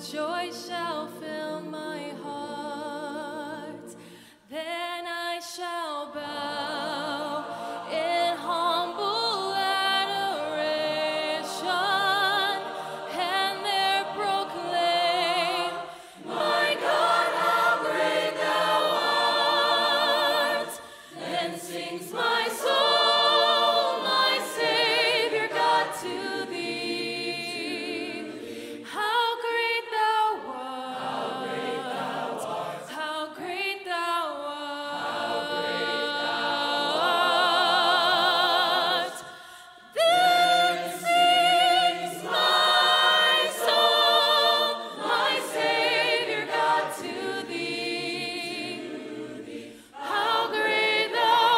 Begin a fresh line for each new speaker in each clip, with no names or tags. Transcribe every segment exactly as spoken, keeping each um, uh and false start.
joy shall fill my heart. Then I shall bow in humble adoration, and there proclaim, my God, how great thou art. Then sings my soul, my Savior God, to thee. How great thou art, how great thou art. Then sings my soul, my Savior God, to thee. How great thou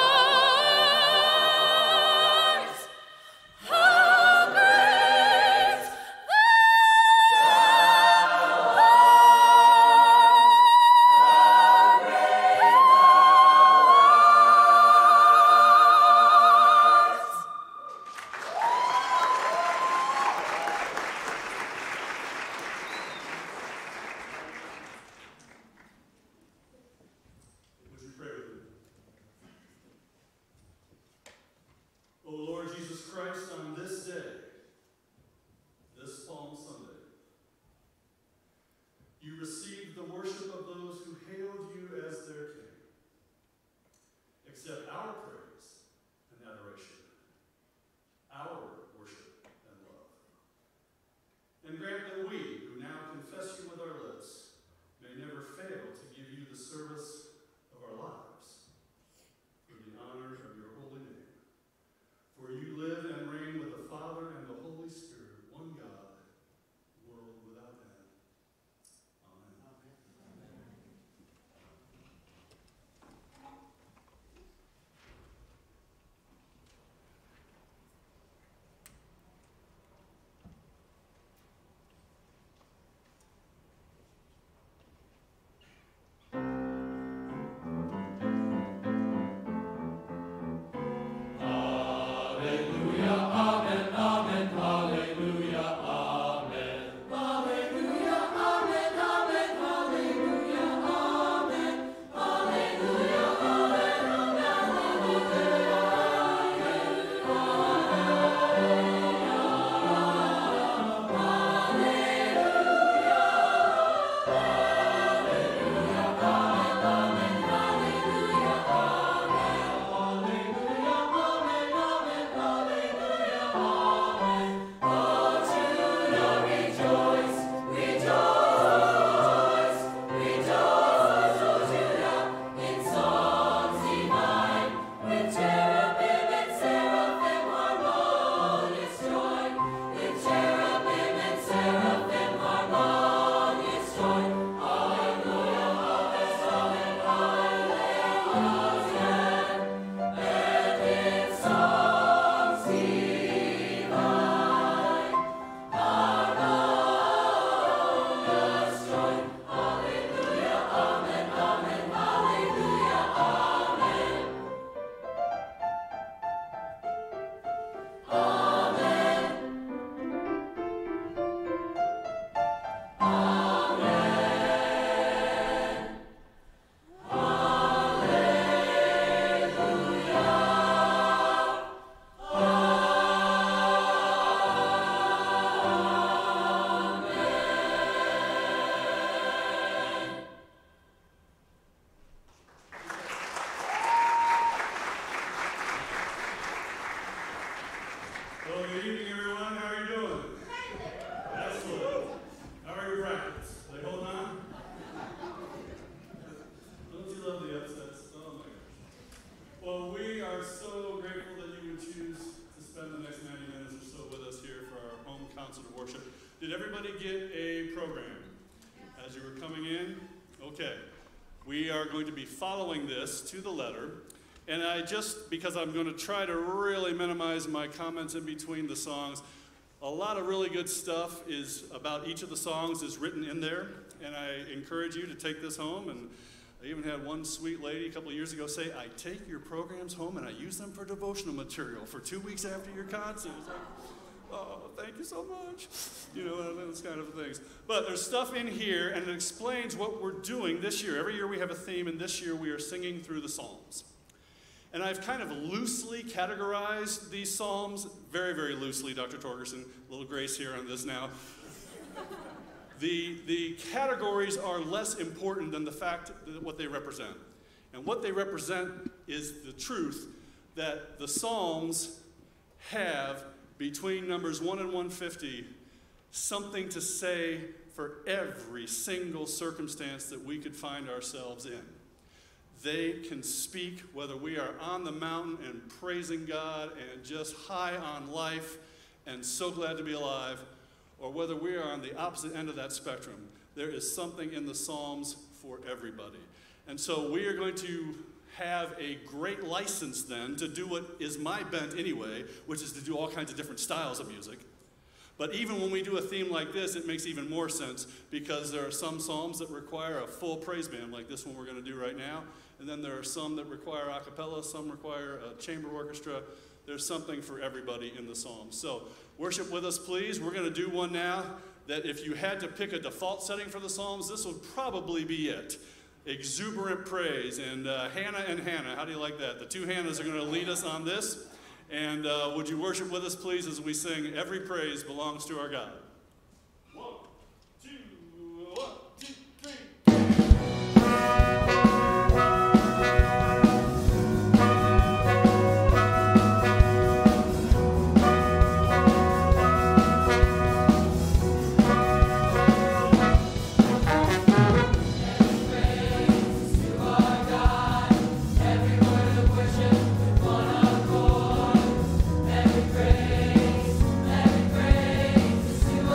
art, how great
Would you pray with me? O Lord Jesus Christ, on this day, this Palm Sunday, you received the worship of those who hailed you as their King. Accept our praise and adoration, our worship and love. And grant that we, who now confess you with our lips, may never fail to give you the service of our lives, for the honor of your holy name. For you live and reign with the Father and the Holy Spirit, one God, world without end. Amen. Well, good evening, everyone. How are you doing? Excellent. How are your brackets? They holding on? Don't you love the upsets? Oh my gosh. Well, we are so grateful that you would choose to spend the next ninety minutes or so with us here for our home concert of worship. Did everybody get a program as you were coming in? Okay. We are going to be following this to the letter. And I just, because I'm going to try to really minimize my comments in between the songs, a lot of really good stuff is about each of the songs is written in there. And I encourage you to take this home. And I even had one sweet lady a couple of years ago say, I take your programs home and I use them for devotional material for two weeks after your concert. It's like, oh, thank you so much. You know, those kind of things. But there's stuff in here, and it explains what we're doing this year. Every year we have a theme, and this year we are singing through the Psalms. And I've kind of loosely categorized these Psalms, very, very loosely, Doctor Torgerson, a little grace here on this now. the, the categories are less important than the fact that what they represent. And what they represent is the truth that the Psalms have, between numbers one and one fifty, something to say for every single circumstance that we could find ourselves in. They can speak whether we are on the mountain and praising God and just high on life and so glad to be alive, or whether we are on the opposite end of that spectrum. There is something in the Psalms for everybody. And so we are going to have a great license then to do what is my bent anyway, which is to do all kinds of different styles of music. But even when we do a theme like this, it makes even more sense because there are some psalms that require a full praise band, like this one we're going to do right now. And then there are some that require a cappella, some require a chamber orchestra. There's something for everybody in the psalms. So worship with us, please. We're going to do one now that if you had to pick a default setting for the psalms, this would probably be it. Exuberant praise. And uh, Hannah and Hannah, how do you like that? The two Hannahs are going to lead us on this. And uh, would you worship with us, please, as we sing Every Praise Belongs to Our God. One, two, one, two, three.
Praise, every praise is to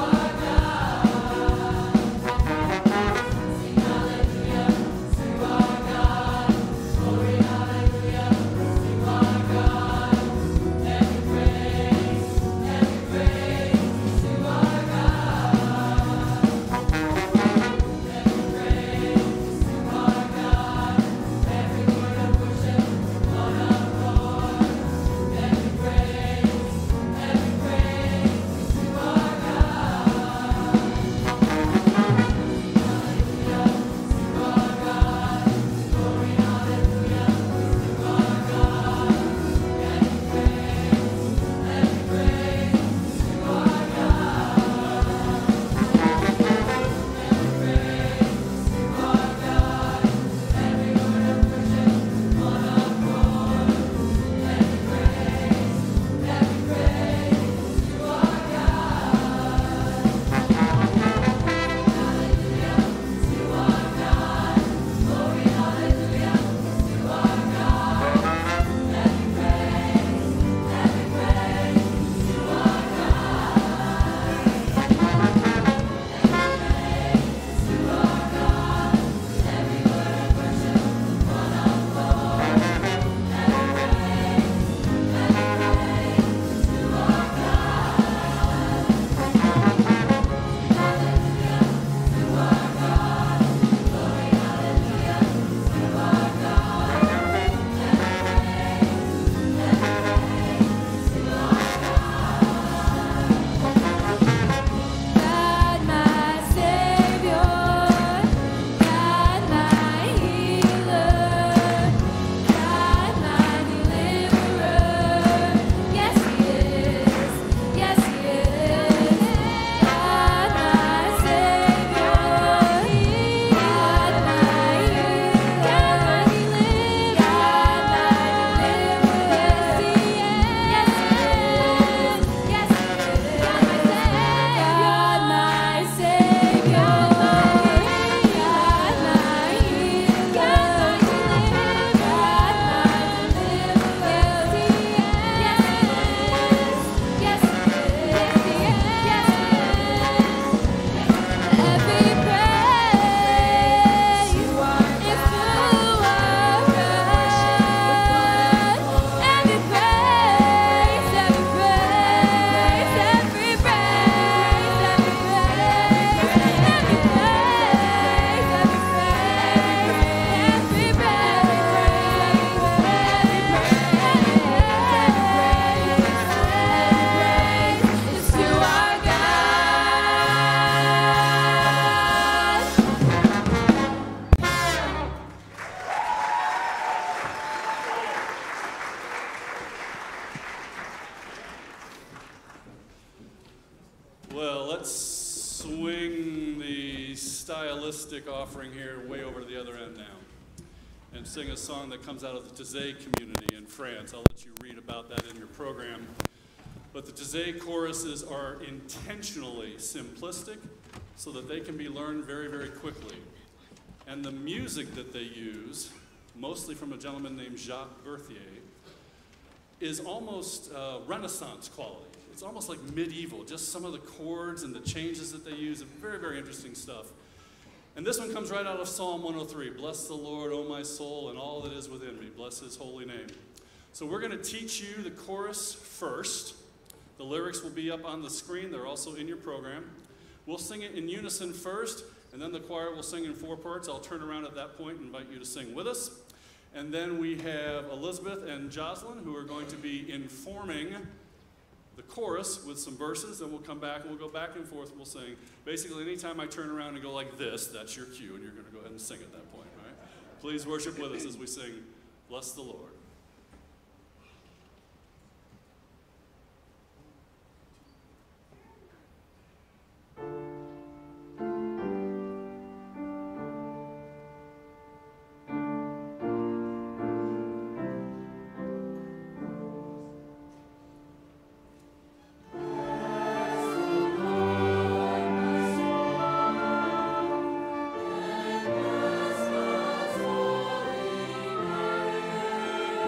Well, let's swing the stylistic offering here way over to the other end now and sing a song that comes out of the Taizé community in France. I'll let you read about that in your program. But the Taizé choruses are intentionally simplistic so that they can be learned very, very quickly. And the music that they use, mostly from a gentleman named Jacques Berthier, is almost uh, Renaissance quality. It's almost like medieval, just some of the chords and the changes that they use, and very, very interesting stuff. And this one comes right out of Psalm one oh three. Bless the Lord, O my soul, and all that is within me. Bless his holy name. So we're going to teach you the chorus first. The lyrics will be up on the screen. They're also in your program. We'll sing it in unison first, and then the choir will sing in four parts. I'll turn around at that point and invite you to sing with us. And then we have Elizabeth and Jocelyn, who are going to be informing the chorus with some verses, and we'll come back and we'll go back and forth and we'll sing. Basically, anytime I turn around and go like this, that's your cue, and you're going to go ahead and sing at that point, all right? Please worship with us as we sing, Bless the Lord.
Bless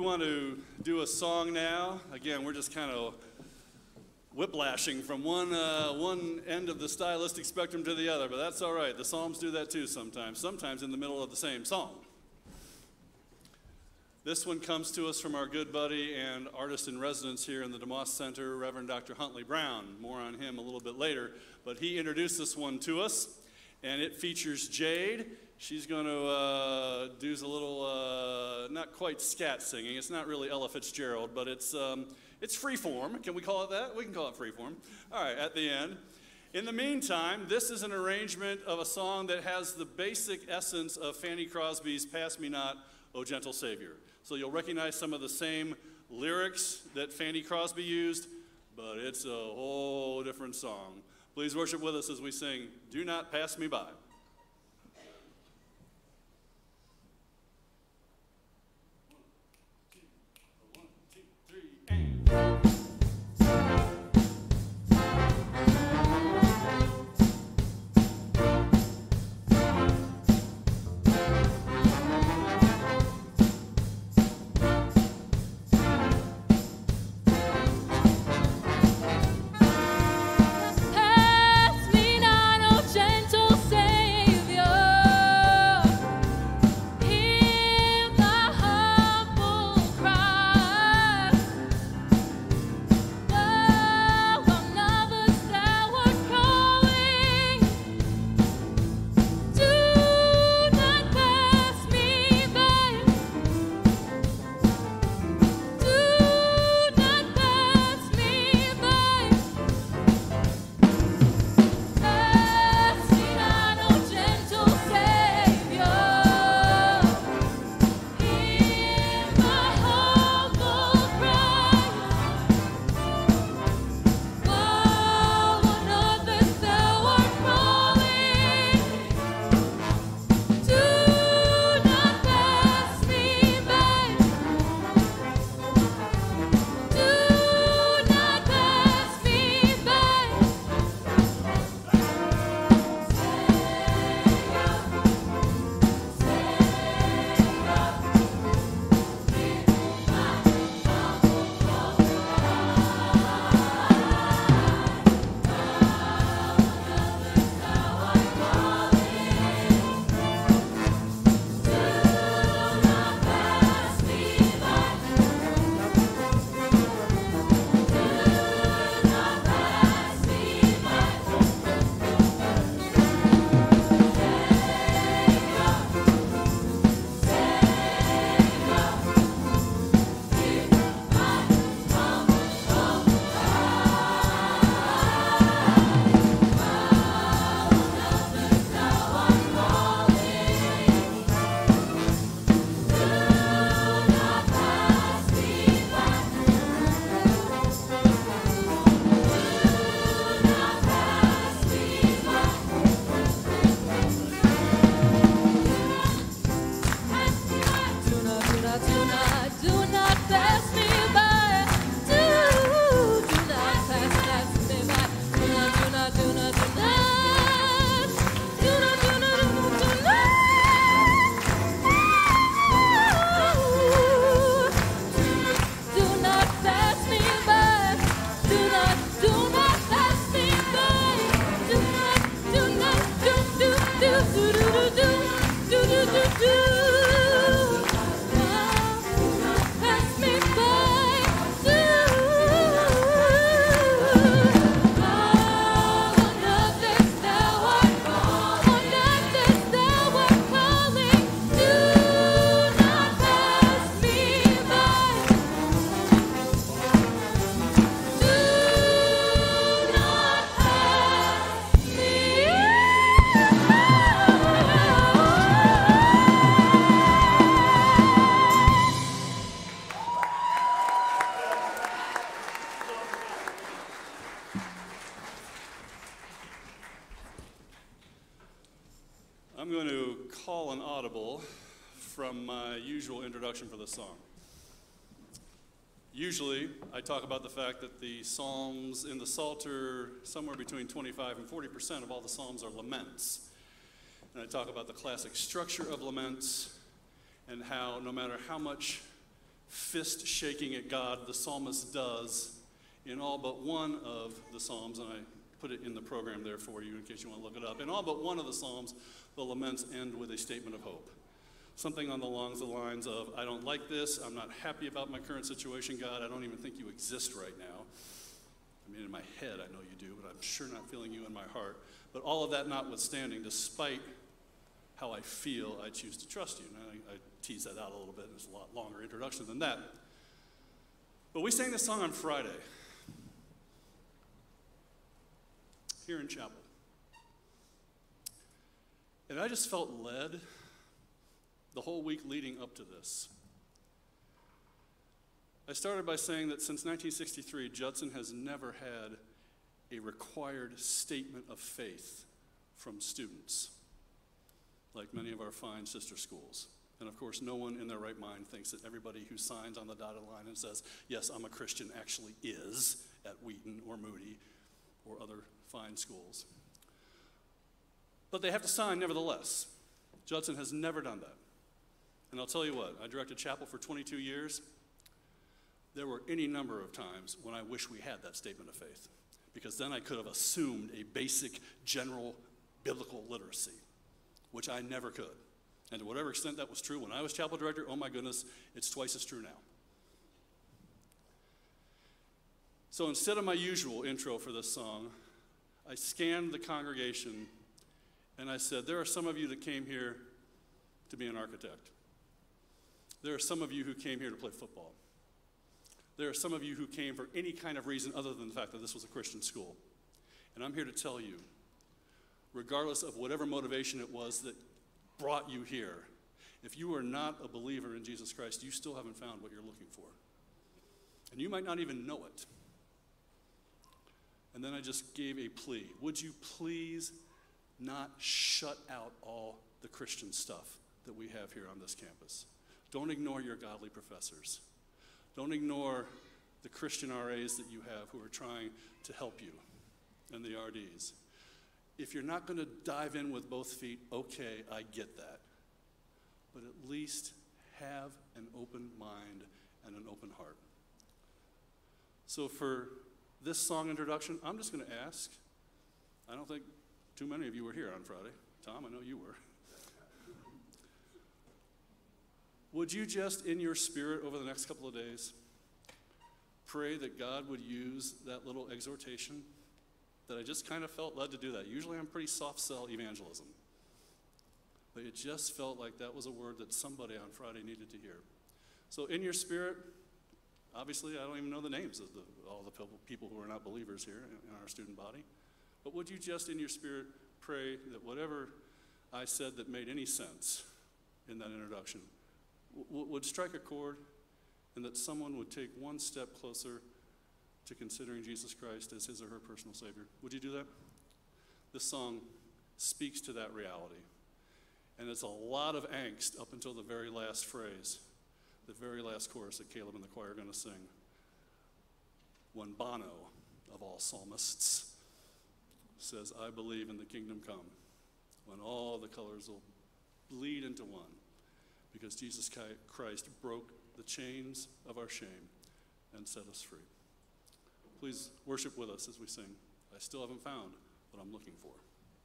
want to do a song now. Again, we're just kind of whiplashing from one, uh, one end of the stylistic spectrum to the other, but that's all right. The Psalms do that too sometimes, sometimes in the middle of the same song. This one comes to us from our good buddy and artist in residence here in the DeMoss Center, Reverend Doctor Huntley Brown. More on him a little bit later, but he introduced this one to us, and it features Jade. She's going to uh, do a little, uh, not quite scat singing. It's not really Ella Fitzgerald, but it's, um, it's freeform. Can we call it that? We can call it freeform. All right, at the end. In the meantime, this is an arrangement of a song that has the basic essence of Fanny Crosby's Pass Me Not, O Gentle Savior. So you'll recognize some of the same lyrics that Fanny Crosby used, but it's a whole different song. Please worship with us as we sing, Do Not Pass Me By.
Pass me not, O gentle Savior. Hear the humble cry. Though on others thou art calling, do not pass me by. Do not pass me by. Pass me not, O gentle Savior. Hear my humble cry. While on others thou art calling, do not pass me by. Do not pass me by. Do not, do not, do not, do not pass me by. Do, do not pass, pass me by. Do not, do not, do not, do not. Do not, do not, do not, do not. Do not pass me by. Do not, do not pass me by. Do not, do not, do, do, do, do, do, do, do, do, do, do. Pass me by. Do. On others thou art calling. On others thou art calling. Do not pass me by. Do not pass me by.
I'm going to call an audible from my usual introduction for the song. Usually, I talk about the fact that the Psalms in the Psalter, somewhere between twenty-five and forty percent of all the Psalms are laments. And I talk about the classic structure of laments and how no matter how much fist shaking at God the psalmist does in all but one of the Psalms, and I put it in the program there for you in case you want to look it up. In all but one of the Psalms, the laments end with a statement of hope. Something on the along the lines of, I don't like this, I'm not happy about my current situation, God, I don't even think you exist right now. I mean, in my head I know you do, but I'm sure not feeling you in my heart. But all of that notwithstanding, despite how I feel, I choose to trust you. And I, I tease that out a little bit. There's a lot longer introduction than that. But we sang this song on Friday here in chapel. And I just felt led the whole week leading up to this. I started by saying that since nineteen sixty-three, Judson has never had a required statement of faith from students, like many of our fine sister schools. And of course, no one in their right mind thinks that everybody who signs on the dotted line and says, yes, I'm a Christian, actually is at Wheaton or Moody or other fine schools. But they have to sign nevertheless. Judson has never done that. And I'll tell you what, I directed chapel for twenty-two years. There were any number of times when I wish we had that statement of faith, because then I could have assumed a basic general biblical literacy, which I never could. And to whatever extent that was true when I was chapel director, oh my goodness, it's twice as true now. So instead of my usual intro for this song, I scanned the congregation and I said, there are some of you that came here to be an architect. There are some of you who came here to play football. There are some of you who came for any kind of reason other than the fact that this was a Christian school. And I'm here to tell you, regardless of whatever motivation it was that brought you here, if you are not a believer in Jesus Christ, you still haven't found what you're looking for. And you might not even know it. And then I just gave a plea. Would you please not shut out all the Christian stuff that we have here on this campus? Don't ignore your godly professors. Don't ignore the Christian R As that you have who are trying to help you, and the R Ds. If you're not going to dive in with both feet, okay, I get that. But at least have an open mind and an open heart. So for this song introduction, I'm just going to ask, I don't think too many of you were here on Friday. Tom, I know you were. Would you just, in your spirit over the next couple of days, pray that God would use that little exhortation that I just kind of felt led to do that? Usually I'm pretty soft sell evangelism. But it just felt like that was a word that somebody on Friday needed to hear. So in your spirit, obviously I don't even know the names of the, all the people who are not believers here in our student body. But would you just in your spirit pray that whatever I said that made any sense in that introduction would strike a chord, and that someone would take one step closer to considering Jesus Christ as his or her personal Savior. Would you do that? This song speaks to that reality. And it's a lot of angst up until the very last phrase, the very last chorus that Caleb and the choir are going to sing. When Bono, of all psalmists, says, I believe in the kingdom come, when all the colors will bleed into one. Because Jesus Christ broke the chains of our shame and set us free. Please worship with us as we sing. I still haven't found what I'm looking for.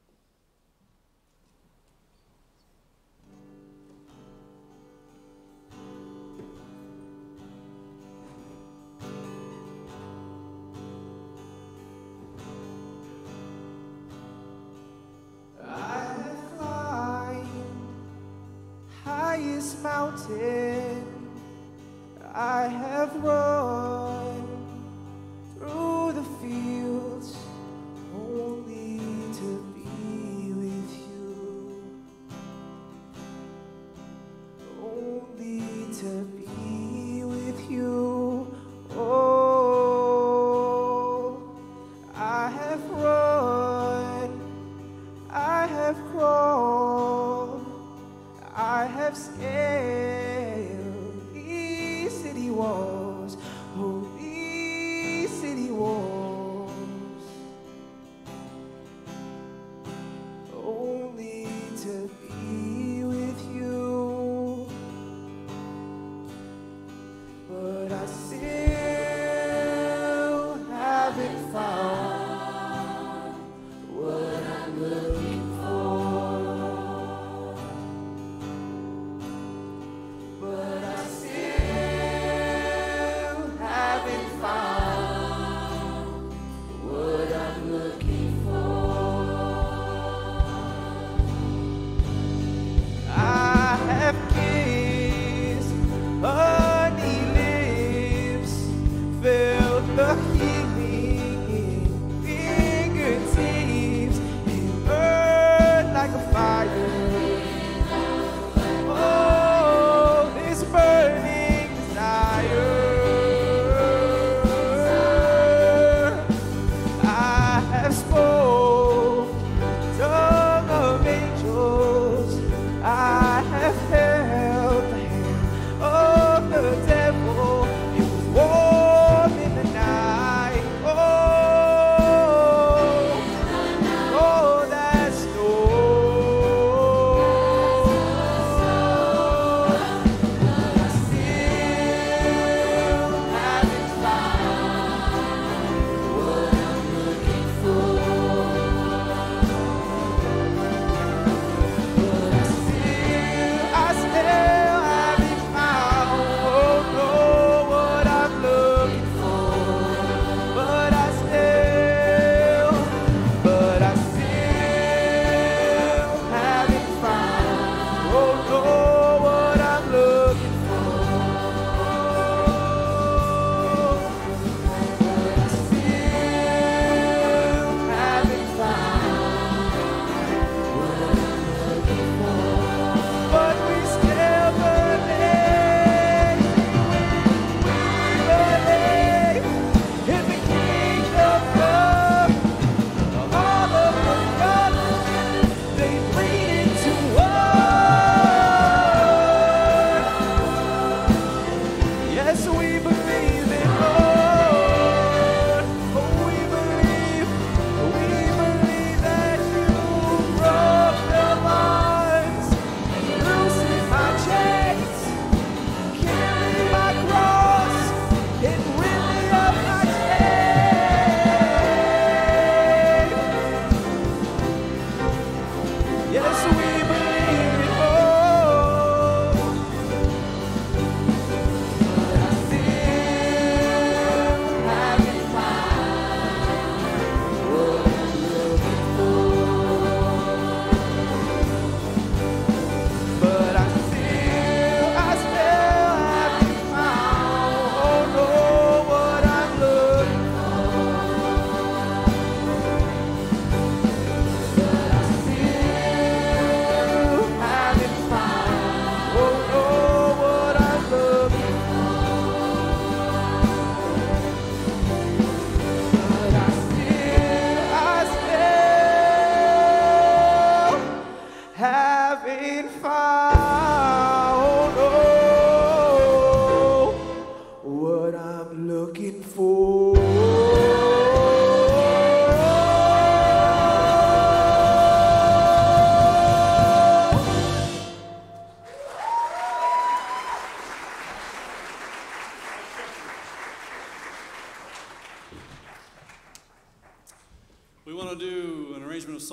Mountain, I have run through the fields only to be with you, only to be with you. Oh, I have run, I have crawled, I have scaled these city walls, oh, these city walls, only to be with you.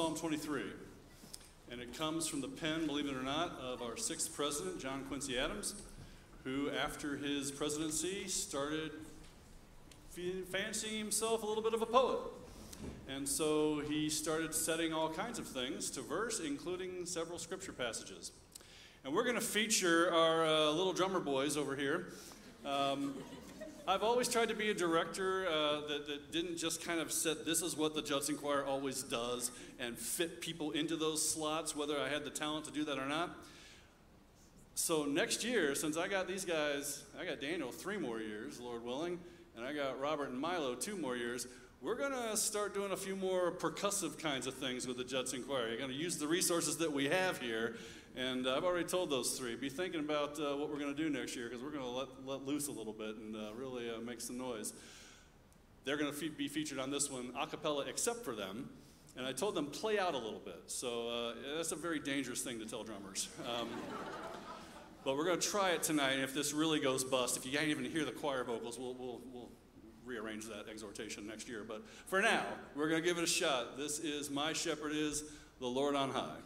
Psalm twenty-three. And it comes from the pen, believe it or not, of our sixth president, John Quincy Adams, who, after his presidency, started fancying himself a little bit of a poet. And so he started setting all kinds of things to verse, including several scripture passages. And we're going to feature our uh, little drummer boys over here. Um, I've always tried to be a director uh, that, that didn't just kind of set, this is what the Judson Choir always does, and fit people into those slots, whether I had the talent to do that or not. So next year, since I got these guys, I got Daniel three more years, Lord willing, and I got Robert and Milo two more years, we're going to start doing a few more percussive kinds of things with the Judson Choir. You're going to use the resources that we have here. And uh, I've already told those three, be thinking about uh, what we're going to do next year, because we're going to let, let loose a little bit and uh, really uh, make some noise. They're going to fe be featured on this one a cappella except for them. And I told them play out a little bit. So uh, that's a very dangerous thing to tell drummers. Um, but we're going to try it tonight. And if this really goes bust, if you can't even hear the choir vocals, we'll, we'll, we'll rearrange that exhortation next year. But for now, we're going to give it a shot. This is My Shepherd Is the Lord on High.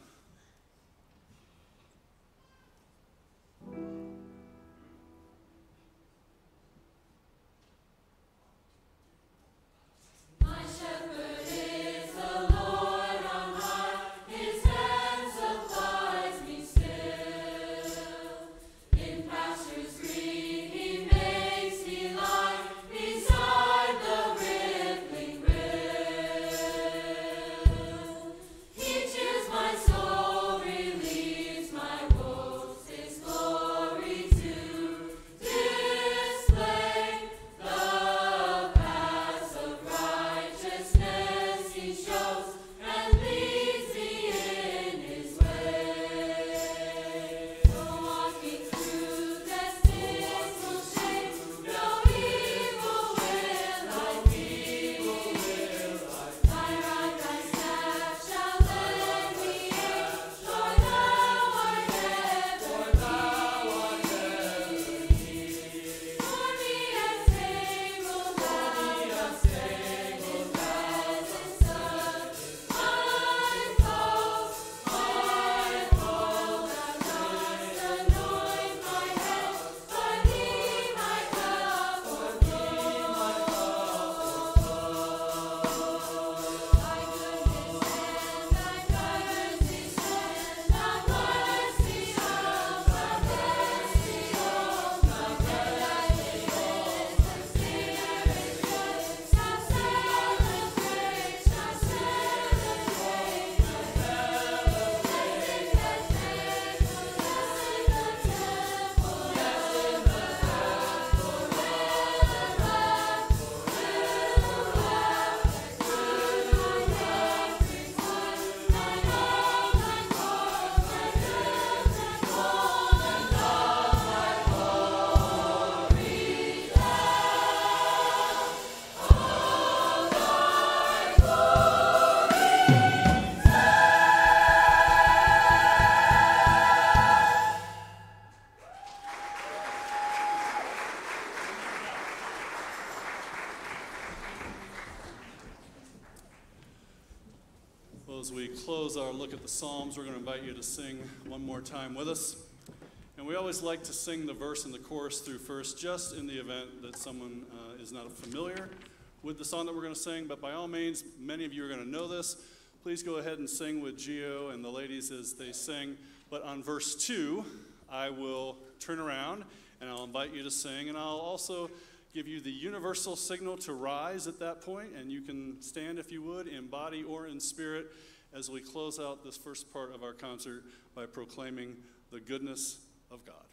As we close our look at the Psalms, we're going to invite you to sing one more time with us. And we always like to sing the verse and the chorus through first, just in the event that someone uh, is not familiar with the song that we're going to sing. But by all means, many of you are going to know this. Please go ahead and sing with Gio and the ladies as they sing. But on verse two, I will turn around and I'll invite you to sing. And I'll also give you the universal signal to rise at that point, and you can stand if you would, in body or in spirit, as we close out this first part of our concert by proclaiming the goodness of God.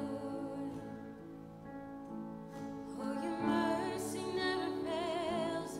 Mercy never fails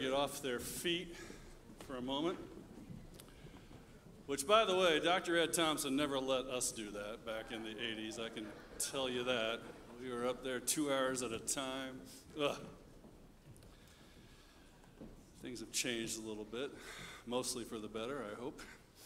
get off their feet for a moment. Which, by the way, Doctor Ed Thompson never let us do that back in the eighties. I can tell you that. We were up there two hours at a time. Ugh. Things have changed a little bit, mostly for the better, I hope.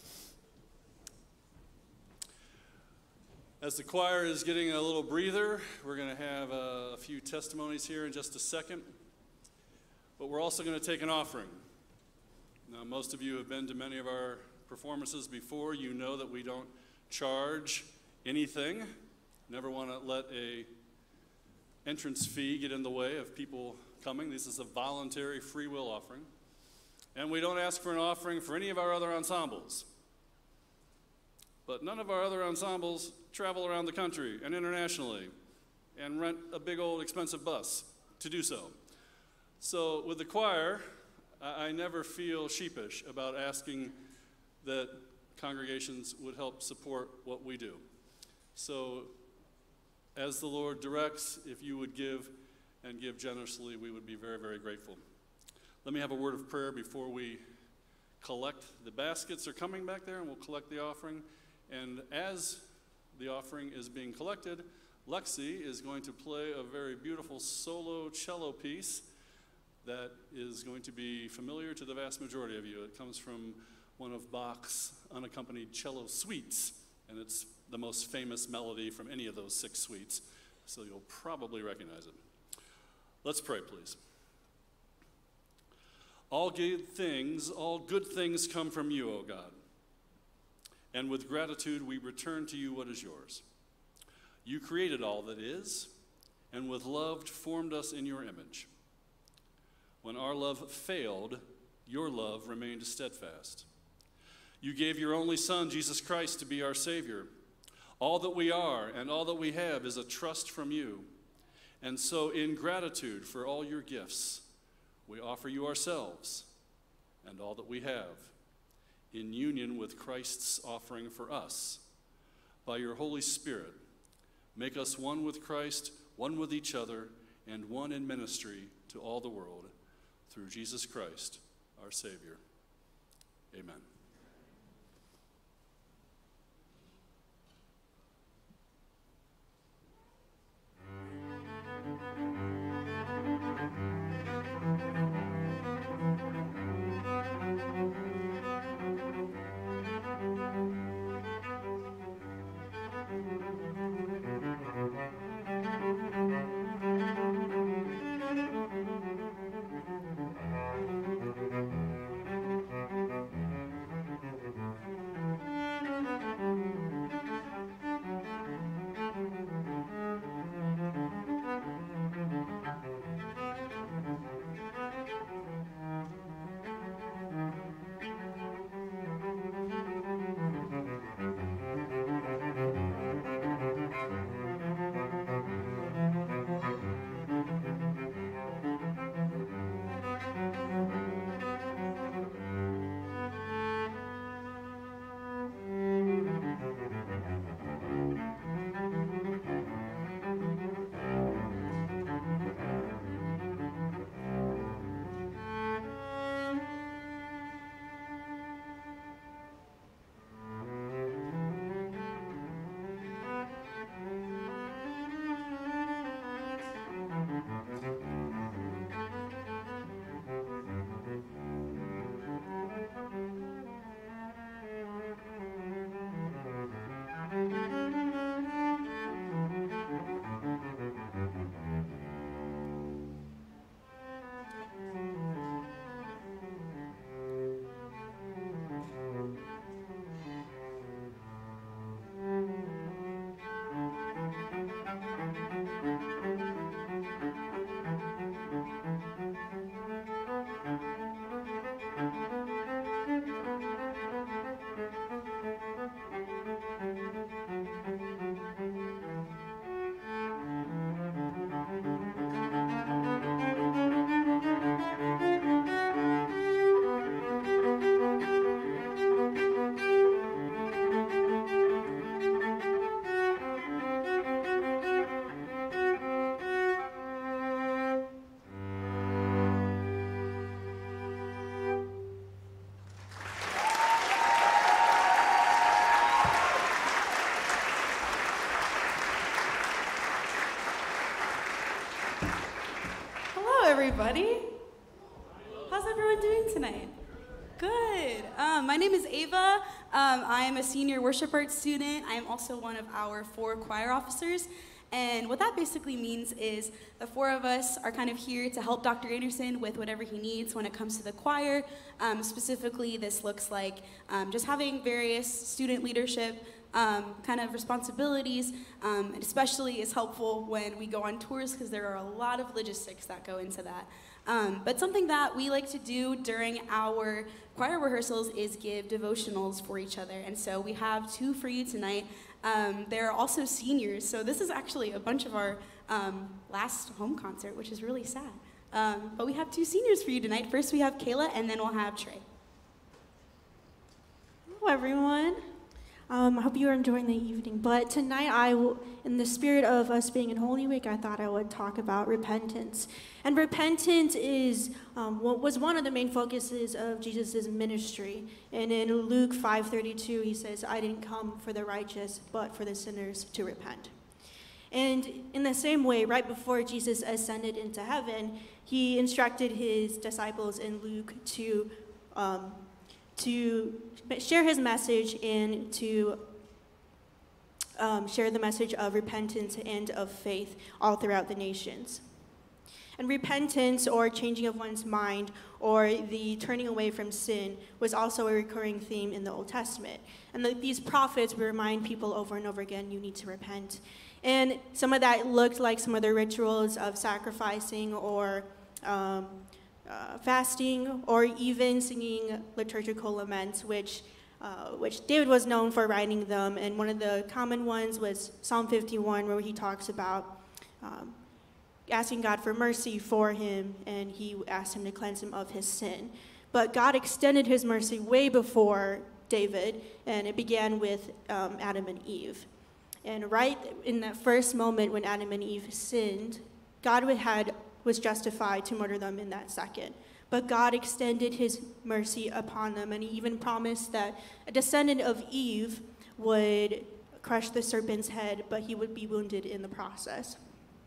As the choir is getting a little breather, we're going to have a, a few testimonies here in just a second. But we're also going to take an offering. Now, most of you have been to many of our performances before. You know that we don't charge anything. Never want to let a entrance fee get in the way of people coming. This is a voluntary free will offering. And we don't ask for an offering for any of our other ensembles. But none of our other ensembles travel around the country and internationally and rent a big old expensive bus to do so. So with the choir, I, I never feel sheepish about asking that congregations would help support what we do. So as the Lord directs, if you would give and give generously, we would be very, very grateful. Let me have a word of prayer before we collect. The baskets are coming back there, and we'll collect the offering. And as the offering is being collected, Lexi is going to play a very beautiful solo cello piece that is going to be familiar to the vast majority of you. It comes from one of Bach's unaccompanied cello suites, and it's the most famous melody from any of those six suites, so you'll probably recognize it. Let's pray, please. All good things, all good things come from you, O God. And with gratitude, we return to you what is yours. You created all that is, and with love formed us in your image. When our love failed, your love remained steadfast. You gave your only Son, Jesus Christ, to be our Savior. All that we are and all that we have is a trust from you. And so in gratitude for all your gifts, we offer you ourselves and all that we have, in union with Christ's offering for us. By your Holy Spirit, make us one with Christ, one with each other, and one in ministry to all the world, through Jesus Christ, our Savior. Amen.
everybody. How's everyone doing tonight? Good. Um, my name is Ava. Um, I am a senior worship arts student. I am also one of our four choir officers. And what that basically means is the four of us are kind of here to help Doctor Anderson with whatever he needs when it comes to the choir. Um, specifically, this looks like um, just having various student leadership um, kind of responsibilities, um, and especially is helpful when we go on tours because there are a lot of logistics that go into that. Um, but something that we like to do during our choir rehearsals is give devotionals for each other. And so we have two for you tonight. Um, they're also seniors, so this is actually a bunch of our um, last home concert, which is really sad. Um, but we have two seniors for you tonight. First we have Kayla, and then we'll have Trey.
Hello, everyone. Um, I hope you are enjoying the evening. But tonight, I will, in the spirit of us being in Holy Week, I thought I would talk about repentance. And repentance is um, what was one of the main focuses of Jesus' ministry. And in Luke five thirty-two, he says, "I didn't come for the righteous, but for the sinners to repent." And in the same way, right before Jesus ascended into heaven, he instructed his disciples in Luke to um, to share his message and to um, share the message of repentance and of faith all throughout the nations. And repentance, or changing of one's mind, or the turning away from sin, was also a recurring theme in the Old Testament. And the, these prophets would remind people over and over again, you need to repent. And some of that looked like some of the rituals of sacrificing or um, Uh, fasting, or even singing liturgical laments, which, uh, which David was known for writing them. And one of the common ones was Psalm fifty-one, where he talks about um, asking God for mercy for him, and he asked him to cleanse him of his sin. But God extended his mercy way before David, and it began with um, Adam and Eve. And right in that first moment when Adam and Eve sinned, God had was justified to murder them in that second. But God extended his mercy upon them, and he even promised that a descendant of Eve would crush the serpent's head, but he would be wounded in the process.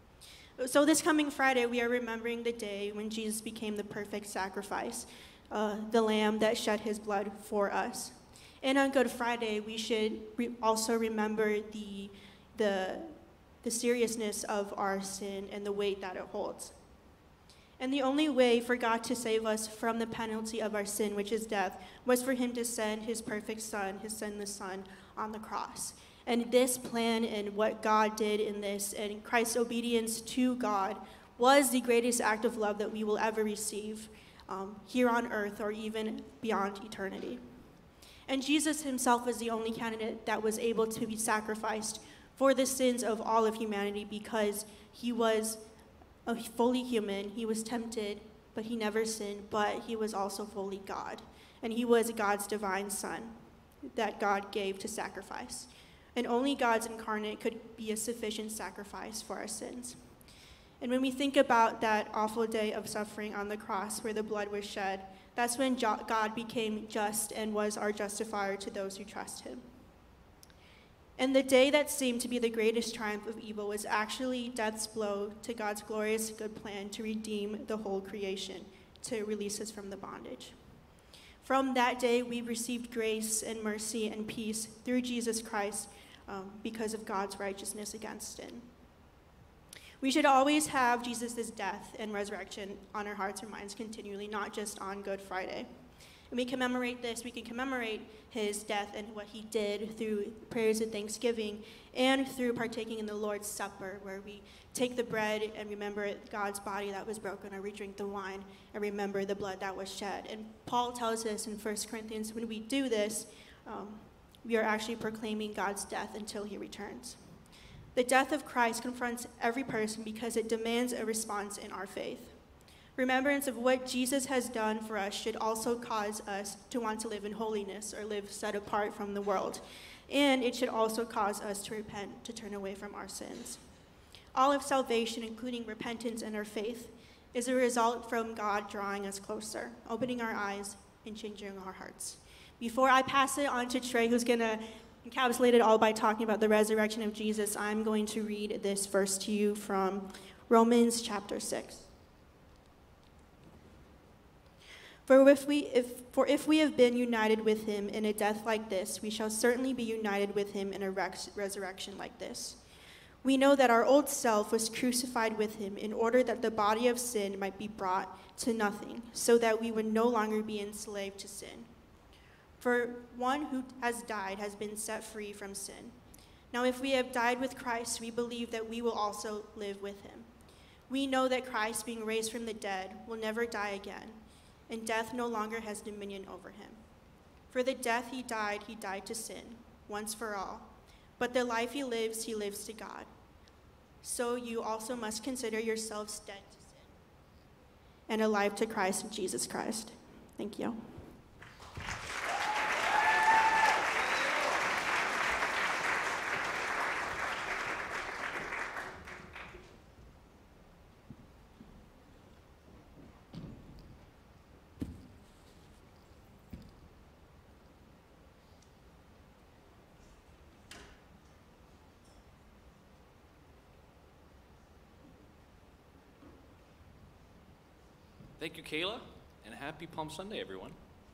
So this coming Friday, we are remembering the day when Jesus became the perfect sacrifice, uh, the lamb that shed his blood for us. And on Good Friday, we should re- also remember the, the, the seriousness of our sin and the weight that it holds. And the only way for God to save us from the penalty of our sin, which is death, was for him to send his perfect son, his sinless son, on the cross. And this plan and what God did in this, and Christ's obedience to God, was the greatest act of love that we will ever receive um, here on earth or even beyond eternity. And Jesus himself was the only candidate that was able to be sacrificed for the sins of all of humanity, because he was fully human. He was tempted, but he never sinned, but he was also fully God. And he was God's divine son that God gave to sacrifice. And only God's incarnate could be a sufficient sacrifice for our sins. And when we think about that awful day of suffering on the cross where the blood was shed, that's when God became just and was our justifier to those who trust him. And the day that seemed to be the greatest triumph of evil was actually death's blow to God's glorious good plan to redeem the whole creation, to release us from the bondage. From that day, we received grace and mercy and peace through Jesus Christ um, because of God's righteousness against sin. We should always have Jesus' death and resurrection on our hearts and minds continually, not just on Good Friday. When we commemorate this, we can commemorate his death and what he did through prayers of thanksgiving and through partaking in the Lord's Supper, where we take the bread and remember God's body that was broken, or we drink the wine and remember the blood that was shed. And Paul tells us in First Corinthians, when we do this, um, we are actually proclaiming God's death until he returns. The death of Christ confronts every person because it demands a response in our faith. Remembrance of what Jesus has done for us should also cause us to want to live in holiness or live set apart from the world. And it should also cause us to repent, to turn away from our sins. All of salvation, including repentance and our faith, is a result from God drawing us closer, opening our eyes, and changing our hearts. Before I pass it on to Trey, who's going to encapsulate it all by talking about the resurrection of Jesus, I'm going to read this verse to you from Romans chapter six. For if we if for if we have been united with him in a death like this, we shall certainly be united with him in a rex- resurrection like this. We know that our old self was crucified with him in order that the body of sin might be brought to nothing, so that we would no longer be enslaved to sin. For one who has died has been set free from sin. Now if we have died with Christ, we believe that we will also live with him. We know that Christ, being raised from the dead, will never die again, and death no longer has dominion over him. For the death he died, he died to sin, once for all. But the life he lives, he lives to God. So you also must consider yourselves dead to sin and alive to Christ in Jesus Christ. Thank you.
Thank you, Kayla, and happy Palm Sunday, everyone.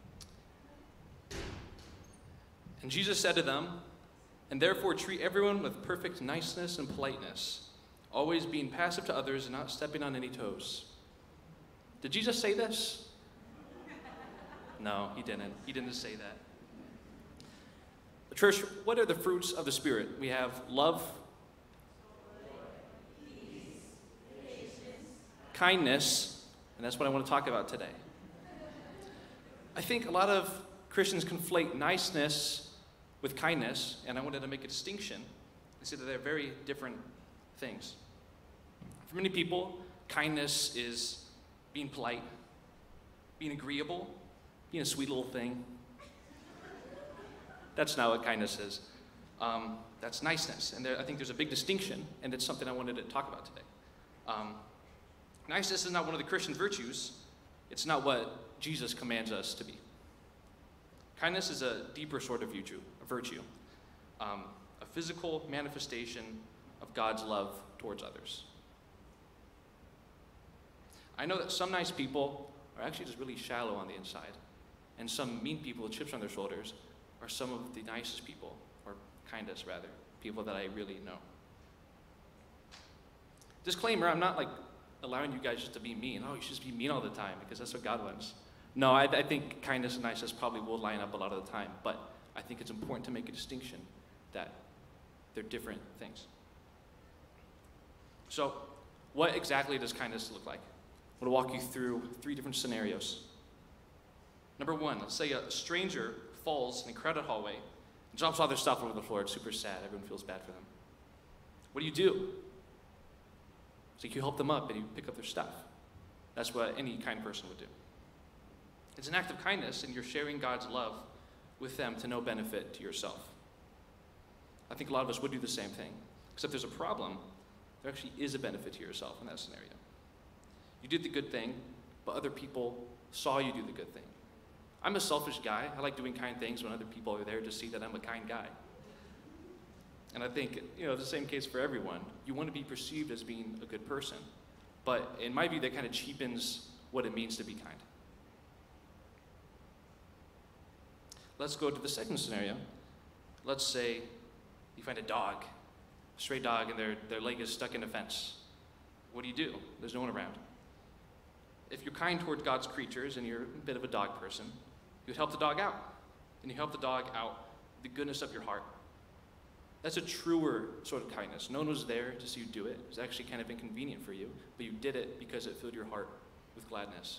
And Jesus said to them, "And therefore treat everyone with perfect niceness and politeness, always being passive to others and not stepping on any toes." Did Jesus say this? No, he didn't. He didn't say that. But church, what are the fruits of the Spirit? We have love, peace, patience, kindness, and that's what I want to talk about today. I think a lot of Christians conflate niceness with kindness, and I wanted to make a distinction. I say that they're very different things. For many people, kindness is being polite, being agreeable, being a sweet little thing. That's not what kindness is. Um, that's niceness, and there, I think there's a big distinction, and it's something I wanted to talk about today. Um, Niceness is not one of the Christian virtues. It's not what Jesus commands us to be. Kindness is a deeper sort of virtue, a virtue, um, a physical manifestation of God's love towards others. I know that some nice people are actually just really shallow on the inside, and some mean people with chips on their shoulders are some of the nicest people, or kindest rather, people that I really know. Disclaimer, I'm not like allowing you guys just to be mean. Oh, you should just be mean all the time because that's what God wants. No, I, I think kindness and niceness probably will line up a lot of the time, but I think it's important to make a distinction that they're different things. So, what exactly does kindness look like? I'm going to walk you through three different scenarios. Number one, let's say a stranger falls in a crowded hallway and drops all their stuff over the floor. It's super sad. Everyone feels bad for them. What do you do? So you help them up and you pick up their stuff. That's what any kind person would do. It's an act of kindness, and you're sharing God's love with them to no benefit to yourself. I think a lot of us would do the same thing, except there's a problem. There actually is a benefit to yourself in that scenario. You did the good thing, but other people saw you do the good thing. I'm a selfish guy. I like doing kind things when other people are there to see that I'm a kind guy. And I think, you know, it's the same case for everyone. You want to be perceived as being a good person. But in my view, that kind of cheapens what it means to be kind. Let's go to the second scenario. Let's say you find a dog, a stray dog, and their, their leg is stuck in a fence. What do you do? There's no one around. If you're kind toward God's creatures and you're a bit of a dog person, you would help the dog out. And you help the dog out with the goodness of your heart. That's a truer sort of kindness. No one was there to see you do it. It was actually kind of inconvenient for you, but you did it because it filled your heart with gladness.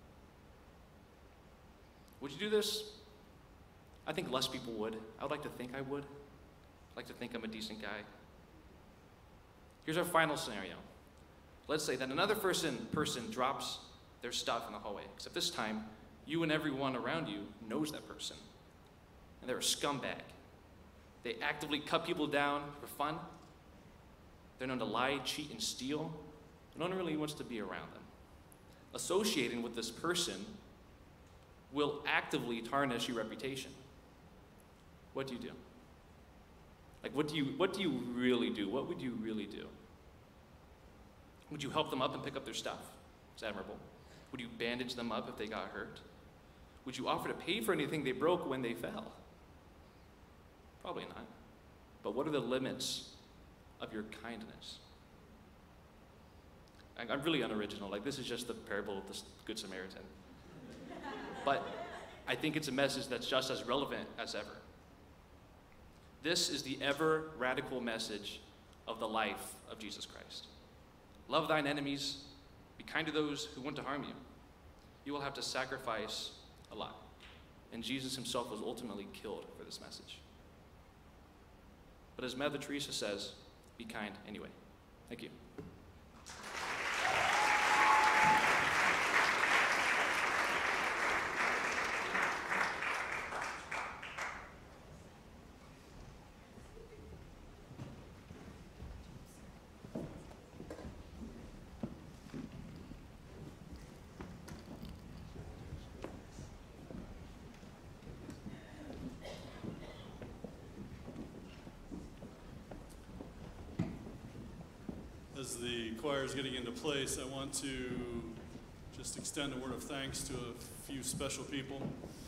Would you do this? I think less people would. I would like to think I would. I'd like to think I'm a decent guy. Here's our final scenario. Let's say that another person, person drops their stuff in the hallway, except this time, you and everyone around you knows that person. And they're a scumbag. They actively cut people down for fun. They're known to lie, cheat, and steal. No one really wants to be around them. Associating with this person will actively tarnish your reputation. What do you do? Like, what do you, what do you really do? What would you really do? Would you help them up and pick up their stuff? It's admirable. Would you bandage them up if they got hurt? Would you offer to pay for anything they broke when they fell? Probably not. But what are the limits of your kindness? I- I'm really unoriginal. Like, this is just the parable of the Good Samaritan. But I think it's a message that's just as relevant as ever. This is the ever radical message of the life of Jesus Christ. Love thine enemies, be kind to those who want to harm you. You will have to sacrifice a lot. And Jesus himself was ultimately killed for this message. But as Mother Teresa says, be kind anyway. Thank you.
As the choir is getting into place, I want to just extend a word of thanks to a few special people.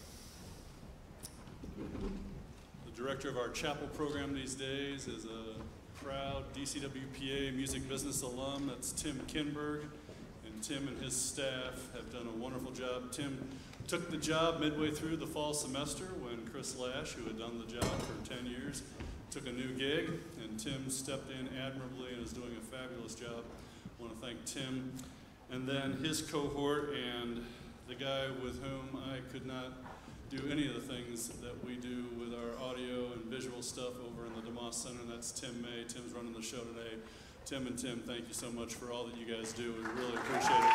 The director of our chapel program these days is a proud D C W P A music business alum. That's Tim Kinberg. And Tim and his staff have done a wonderful job. Tim took the job midway through the fall semester when Chris Lash, who had done the job for ten years, took a new gig, and Tim stepped in admirably and is doing a fabulous job. I want to thank Tim. And then his cohort and the guy with whom I could not do any of the things that we do with our audio and visual stuff over in the DeMoss Center, and that's Tim May. Tim's running the show today. Tim and Tim, thank you so much for all that you guys do. We really appreciate it.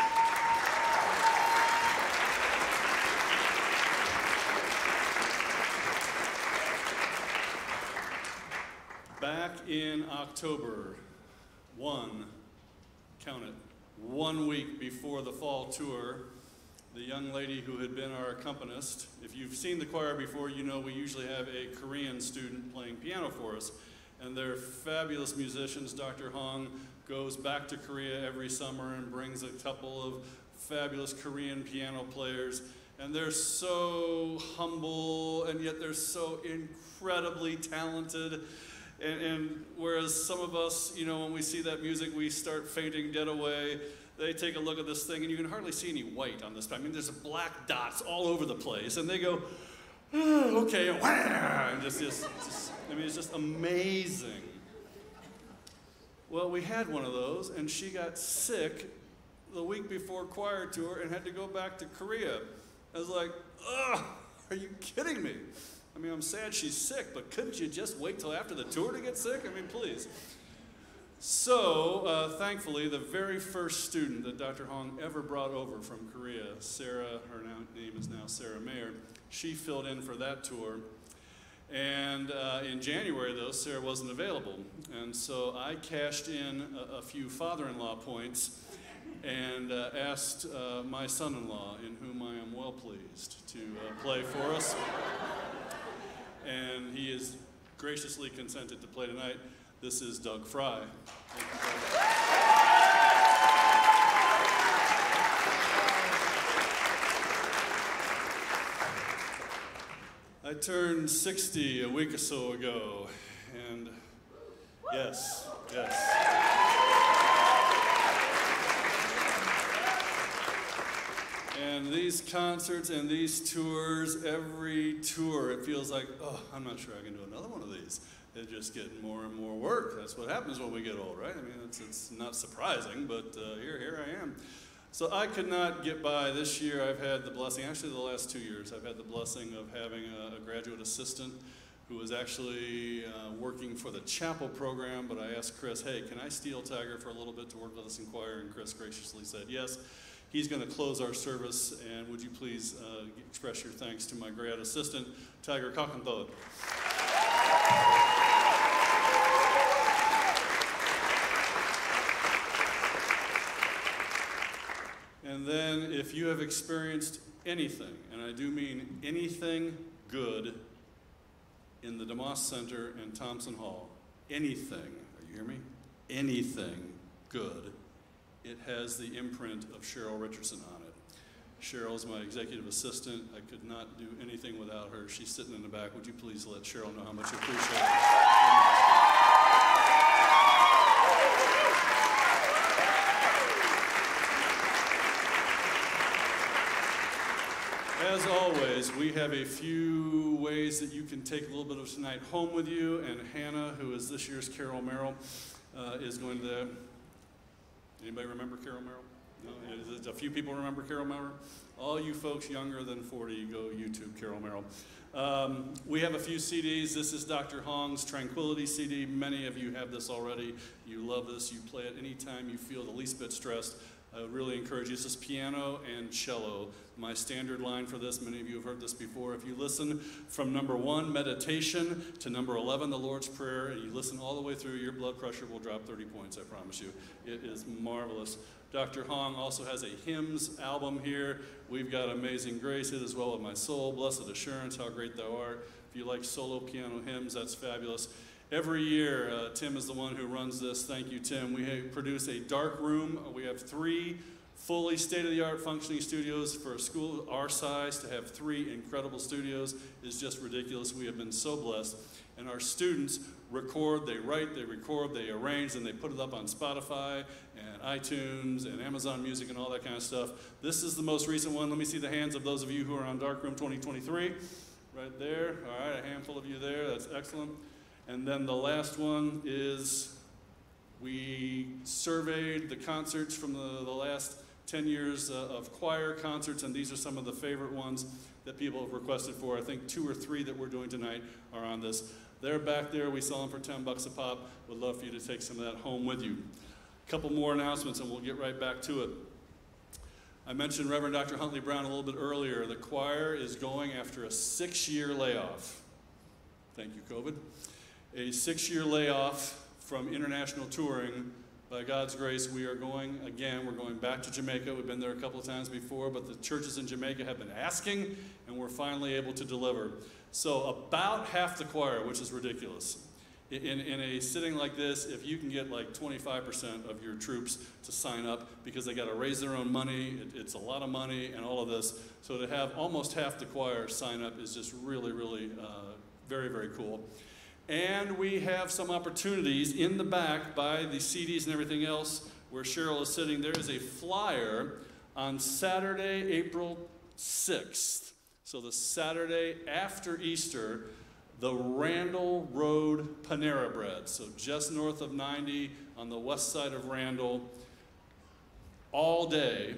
Back in October, one, count it, one week before the fall tour, the young lady who had been our accompanist, if you've seen the choir before, you know we usually have a Korean student playing piano for us. And they're fabulous musicians. Doctor Hong goes back to Korea every summer and brings a couple of fabulous Korean piano players. And they're so humble, and yet they're so incredibly talented. And, and whereas some of us, you know, when we see that music, we start fainting dead away. They take a look at this thing, and you can hardly see any white on this. I mean, there's black dots all over the place. And they go, oh, okay, and just, just, just, I mean, it's just amazing. Well, we had one of those, and she got sick the week before choir tour and had to go back to Korea. I was like, ugh, are you kidding me? I mean, I'm sad she's sick, but couldn't you just wait till after the tour to get sick? I mean, please. So, uh, thankfully, the very first student that Doctor Hong ever brought over from Korea, Sarah, her now, name is now Sarah Mayer, she filled in for that tour. And uh, in January, though, Sarah wasn't available. And so I cashed in a, a few father-in-law points and uh, asked uh, my son-in-law, in whom I am well pleased, to uh, play for us. And he has graciously consented to play tonight. This is Doug Fry. Thank you, Doug. I turned sixty a week or so ago, and yes, yes. And these concerts and these tours, every tour, it feels like, oh, I'm not sure I can do another one of these. They're just getting more and more work. That's what happens when we get old, right? I mean, it's, it's not surprising, but uh, here, here I am. So I could not get by. This year I've had the blessing, actually the last two years, I've had the blessing of having a, a graduate assistant who was actually uh, working for the chapel program, but I asked Chris, hey, can I steal Tiger for a little bit to work with us in choir? And Chris graciously said yes. He's going to close our service, and would you please uh, express your thanks to my grad assistant, Tiger Kakantod. And then if you have experienced anything, and I do mean anything good in the DeMoss Center and Thompson Hall, anything, you hear me? Anything good, it has the imprint of Cheryl Richardson on it. Cheryl's my executive assistant. I could not do anything without her. She's sitting in the back. Would you please let Cheryl know how much you appreciate it? As always, we have a few ways that you can take a little bit of tonight home with you, and Hannah, who is this year's Carol Merrill, uh, is going to. Anybody remember Carol Merrill? No, a few people remember Carol Merrill. All you folks younger than forty, go YouTube Carol Merrill. Um, we have a few C Ds. This is Doctor Hong's Tranquility C D. Many of you have this already. You love this. You play it anytime you feel the least bit stressed. I would really encourage you. This is piano and cello. My standard line for this, many of you have heard this before. If you listen from number one, meditation, to number eleven, the Lord's Prayer, and you listen all the way through, your blood pressure will drop thirty points, I promise you. It is marvelous. Doctor Hong also has a hymns album here. We've got Amazing Grace, It Is Well With My Soul, Blessed Assurance, How Great Thou Art. If you like solo piano hymns, that's fabulous. Every year, uh, Tim is the one who runs this. Thank you, Tim. We have produce a dark room. We have three fully state-of-the-art functioning studios. For a school our size to have three incredible studios is just ridiculous. We have been so blessed. And our students record, they write, they record, they arrange, and they put it up on Spotify and iTunes and Amazon Music and all that kind of stuff. This is the most recent one. Let me see the hands of those of you who are on Darkroom twenty twenty-three. Right there. All right, a handful of you there. That's excellent. And then the last one is we surveyed the concerts from the, the last ten years uh, of choir concerts, and these are some of the favorite ones that people have requested for. I think two or three that we're doing tonight are on this. They're back there. We sell them for ten bucks a pop. Would love for you to take some of that home with you. A couple more announcements, and we'll get right back to it. I mentioned Reverend Doctor Huntley Brown a little bit earlier. The choir is going after a six-year layoff. Thank you, COVID. A six-year layoff from international touring. By God's grace, we are going again. We're going back to Jamaica. We've been there a couple of times before, but the churches in Jamaica have been asking, and we're finally able to deliver. So about half the choir, which is ridiculous. In, in a sitting like this, if you can get like twenty-five percent of your troops to sign up because they got to raise their own money, it, it's a lot of money and all of this. So to have almost half the choir sign up is just really, really uh, very, very cool. And we have some opportunities in the back by the C Ds and everything else where Cheryl is sitting. There is a flyer on Saturday, April sixth. So the Saturday after Easter, the Randall Road Panera Bread. So just north of ninety on the west side of Randall, all day.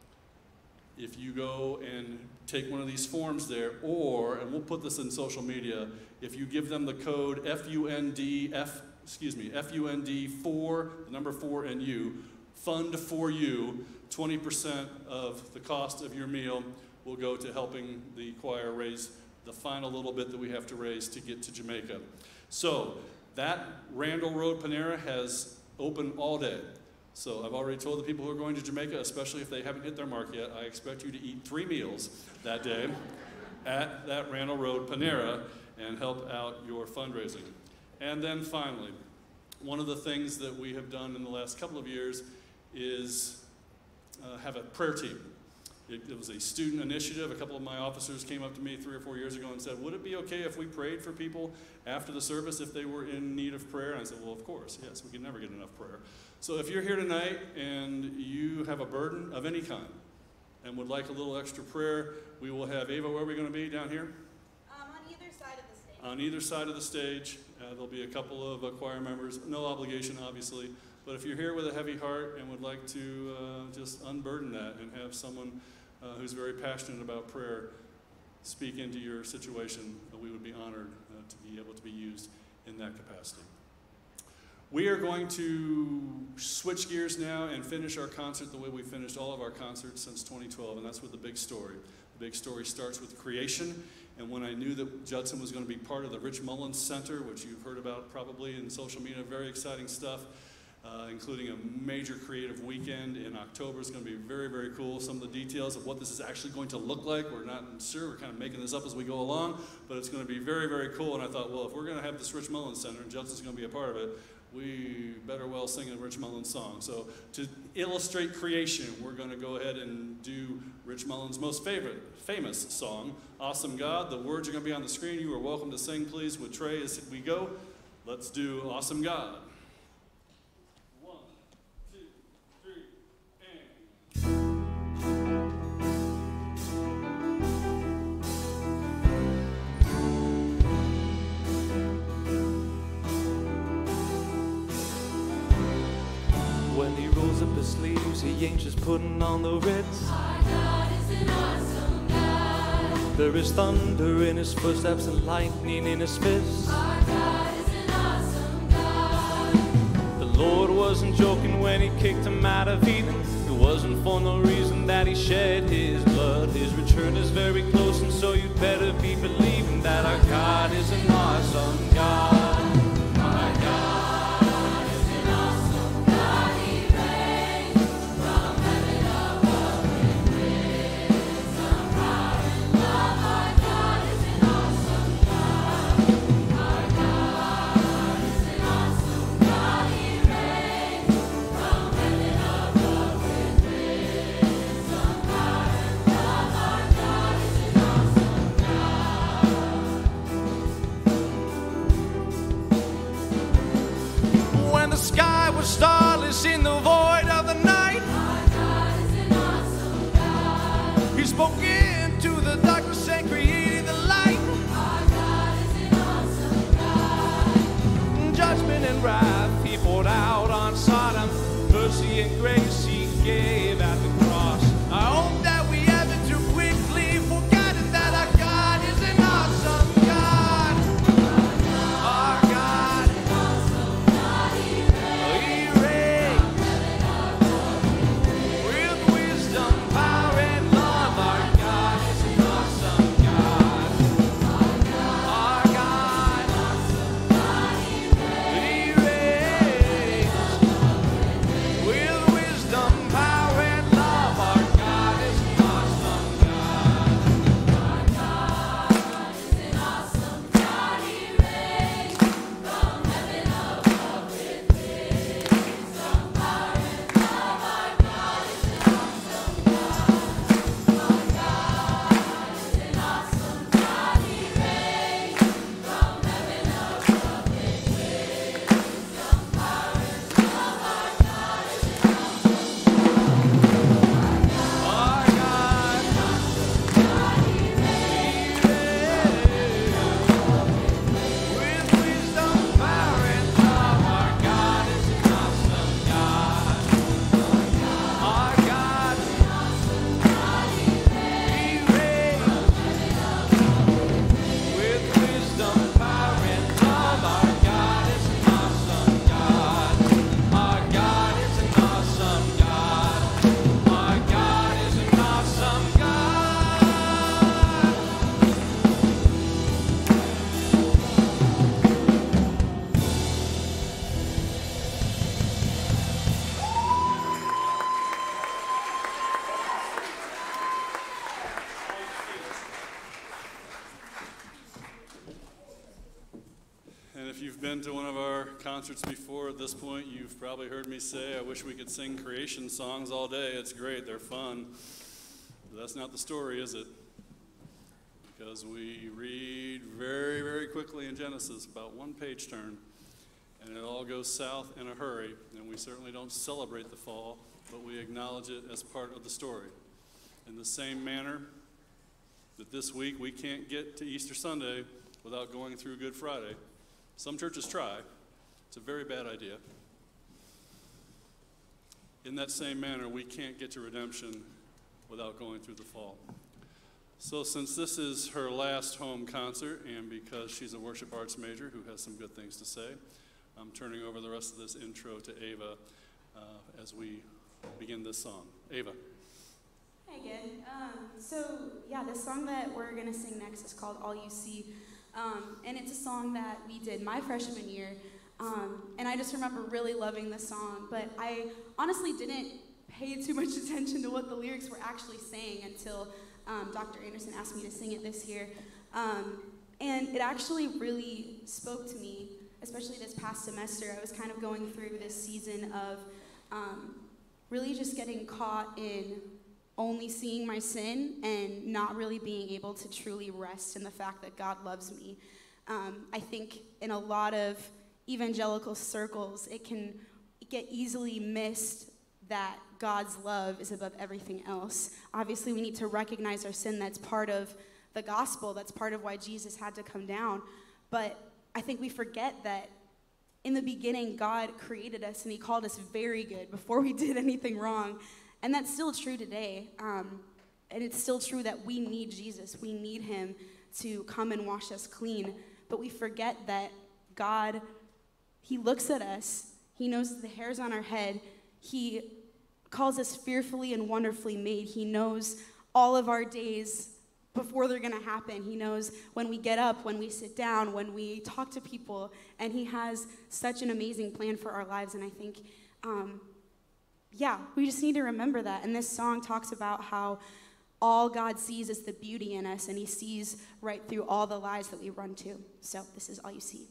If you go and take one of these forms there, or, and we'll put this in social media, if you give them the code F U N D, F, excuse me, F U N D four, the number four and U, Fund for You, twenty percent of the cost of your meal will go to helping the choir raise the final little bit that we have to raise to get to Jamaica. So that Randall Road Panera has open all day. So I've already told the people who are going to Jamaica, especially if they haven't hit their mark yet, I expect you to eat three meals that day at that Randall Road Panera and help out your fundraising. And then finally, one of the things that we have done in the last couple of years is uh, have a prayer team. It, it was a student initiative. A couple of my officers came up to me three or four years ago and said, would it be okay if we prayed for people after the service if they were in need of prayer? And I said, well, of course, yes, we can never get enough prayer. So if you're here tonight and you have a burden of any kind and would like a little extra prayer, we will have Ava, where are we going to be, down here?
Um, on either side of the stage.
On either side of the stage. Uh, there'll be a couple of uh, choir members, no obligation, obviously. But if you're here with a heavy heart and would like to uh, just unburden that and have someone uh, who's very passionate about prayer speak into your situation, uh, we would be honored uh, to be able to be used in that capacity. We are going to switch gears now and finish our concert the way we finished all of our concerts since twenty twelve, and that's with the big story. The big story starts with creation, and when I knew that Judson was going to be part of the Rich Mullins Center, which you've heard about probably in social media, very exciting stuff, uh, including a major creative weekend in October. It's going to be very, very cool. Some of the details of what this is actually going to look like, we're not sure. We're kind of making this up as we go along, but it's going to be very, very cool. And I thought, well, if we're going to have this Rich Mullins Center and Judson's going to be a part of it, we better well sing a Rich Mullins song. So to illustrate creation, we're going to go ahead and do Rich Mullins' most favorite, famous song, Awesome God. The words are going to be on the screen. You are welcome to sing, please, with Trey as we go. Let's do Awesome God. One, two, three, and...
When he rolls up his sleeves, he ain't just putting on the Ritz.
Our God is an awesome God.
There is thunder in his footsteps and lightning in his fists.
Our God is an awesome God.
The Lord wasn't joking when he kicked him out of Eden. It wasn't for no reason that he shed his blood. His return is very close, and so you'd better be believing that our God is an awesome God. Our God. Starless in the void of the night.
Our God is an awesome God.
He spoke into the darkness and created the light.
Our God is an awesome God.
Judgment and wrath he poured out on Sodom. Mercy and grace he gave at the cross. I hope that we haven't too quickly forgotten that our God is an awesome God. Our God.
been to one of our concerts before at this point, you've probably heard me say, I wish we could sing creation songs all day. It's great, they're fun. But that's not the story, is it? Because we read very, very quickly in Genesis, about one page turn, and it all goes south in a hurry. And we certainly don't celebrate the fall, but we acknowledge it as part of the story. In the same manner that this week we can't get to Easter Sunday without going through Good Friday. Some churches try. It's a very bad idea. In that same manner, we can't get to redemption without going through the fall. So since this is her last home concert, and because she's a worship arts major who has some good things to say, I'm turning over the rest of this intro to Ava uh, as we begin this song. Ava.
Hi again. Um, so yeah, the song that we're gonna sing next is called All You See. Um, and it's a song that we did my freshman year. Um, and I just remember really loving the song, but I honestly didn't pay too much attention to what the lyrics were actually saying until um, Doctor Anderson asked me to sing it this year. Um, and it actually really spoke to me, especially this past semester. I was kind of going through this season of um, really just getting caught in only seeing my sin and not really being able to truly rest in the fact that God loves me. Um, I think in a lot of evangelical circles, it can get easily missed that God's love is above everything else. Obviously, we need to recognize our sin. That's part of the gospel. That's part of why Jesus had to come down. But I think we forget that in the beginning, God created us and he called us very good before we did anything wrong. And that's still true today. Um, and it's still true that we need Jesus. We need him to come and wash us clean. But we forget that God, he looks at us. He knows the hairs on our head. He calls us fearfully and wonderfully made. He knows all of our days before they're going to happen. He knows when we get up, when we sit down, when we talk to people. And he has such an amazing plan for our lives. And I think, um, yeah, we just need to remember that. And this song talks about how all God sees is the beauty in us, and he sees right through all the lies that we run to. So this is All You See.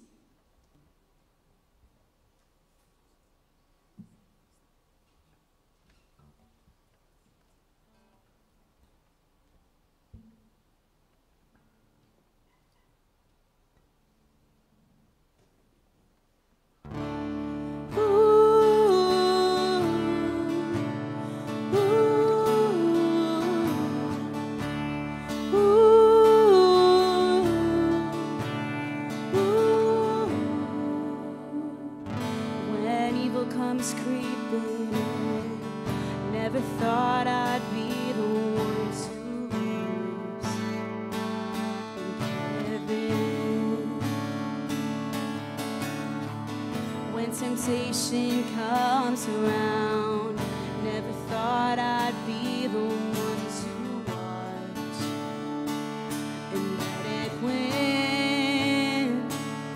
Temptation comes around, never thought I'd be the one to watch and let it win.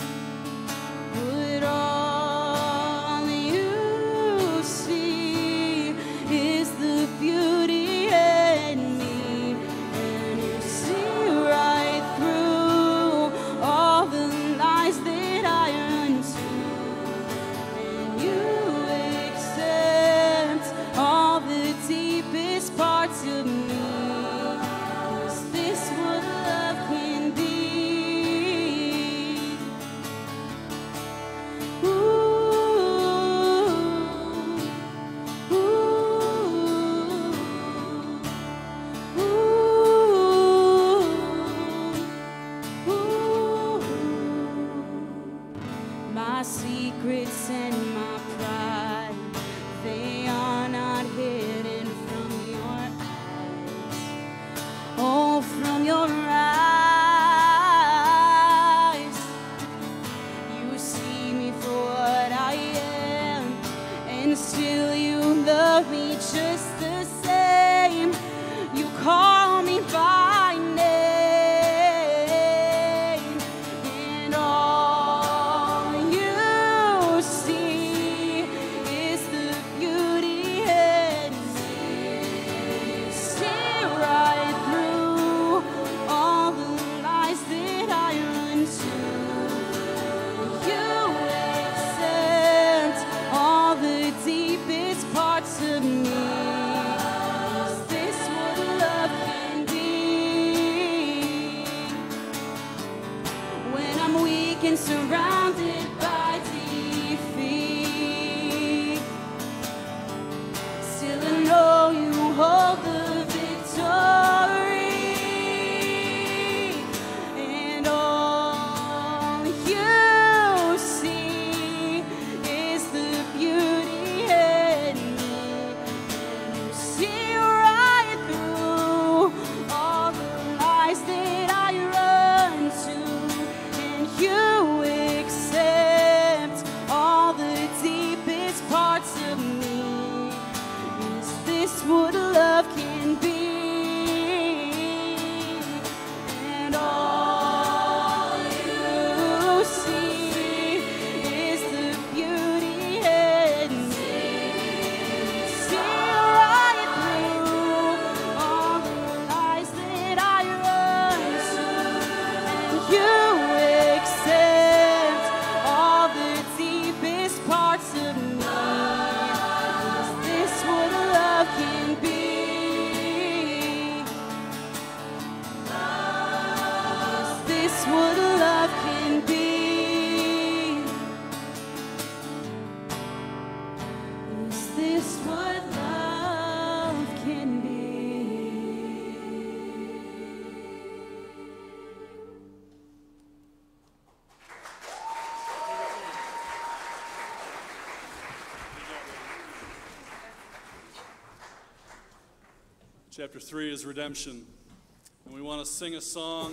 But all you see is the beauty in me, and you see right through all the lies that I run to. Parts of me. Is this what love can be? Ooh, ooh, ooh, ooh. My secrets and my pride, they are not hidden. Oh, from your eyes, you see me for what I am, and still you love me just the same. You call me by name, and all you see is the beauty in me. You see right through all the lies that I run to. You accept all the deepest parts of me. Is this what love can be? When I'm weak and surrounded by defeat, still I know you hold the victory. What love can be, and all you see is the parts of me. Is this what love can be? Is this what love can be? Is this what love can be?
Chapter three is redemption. And we want to sing a song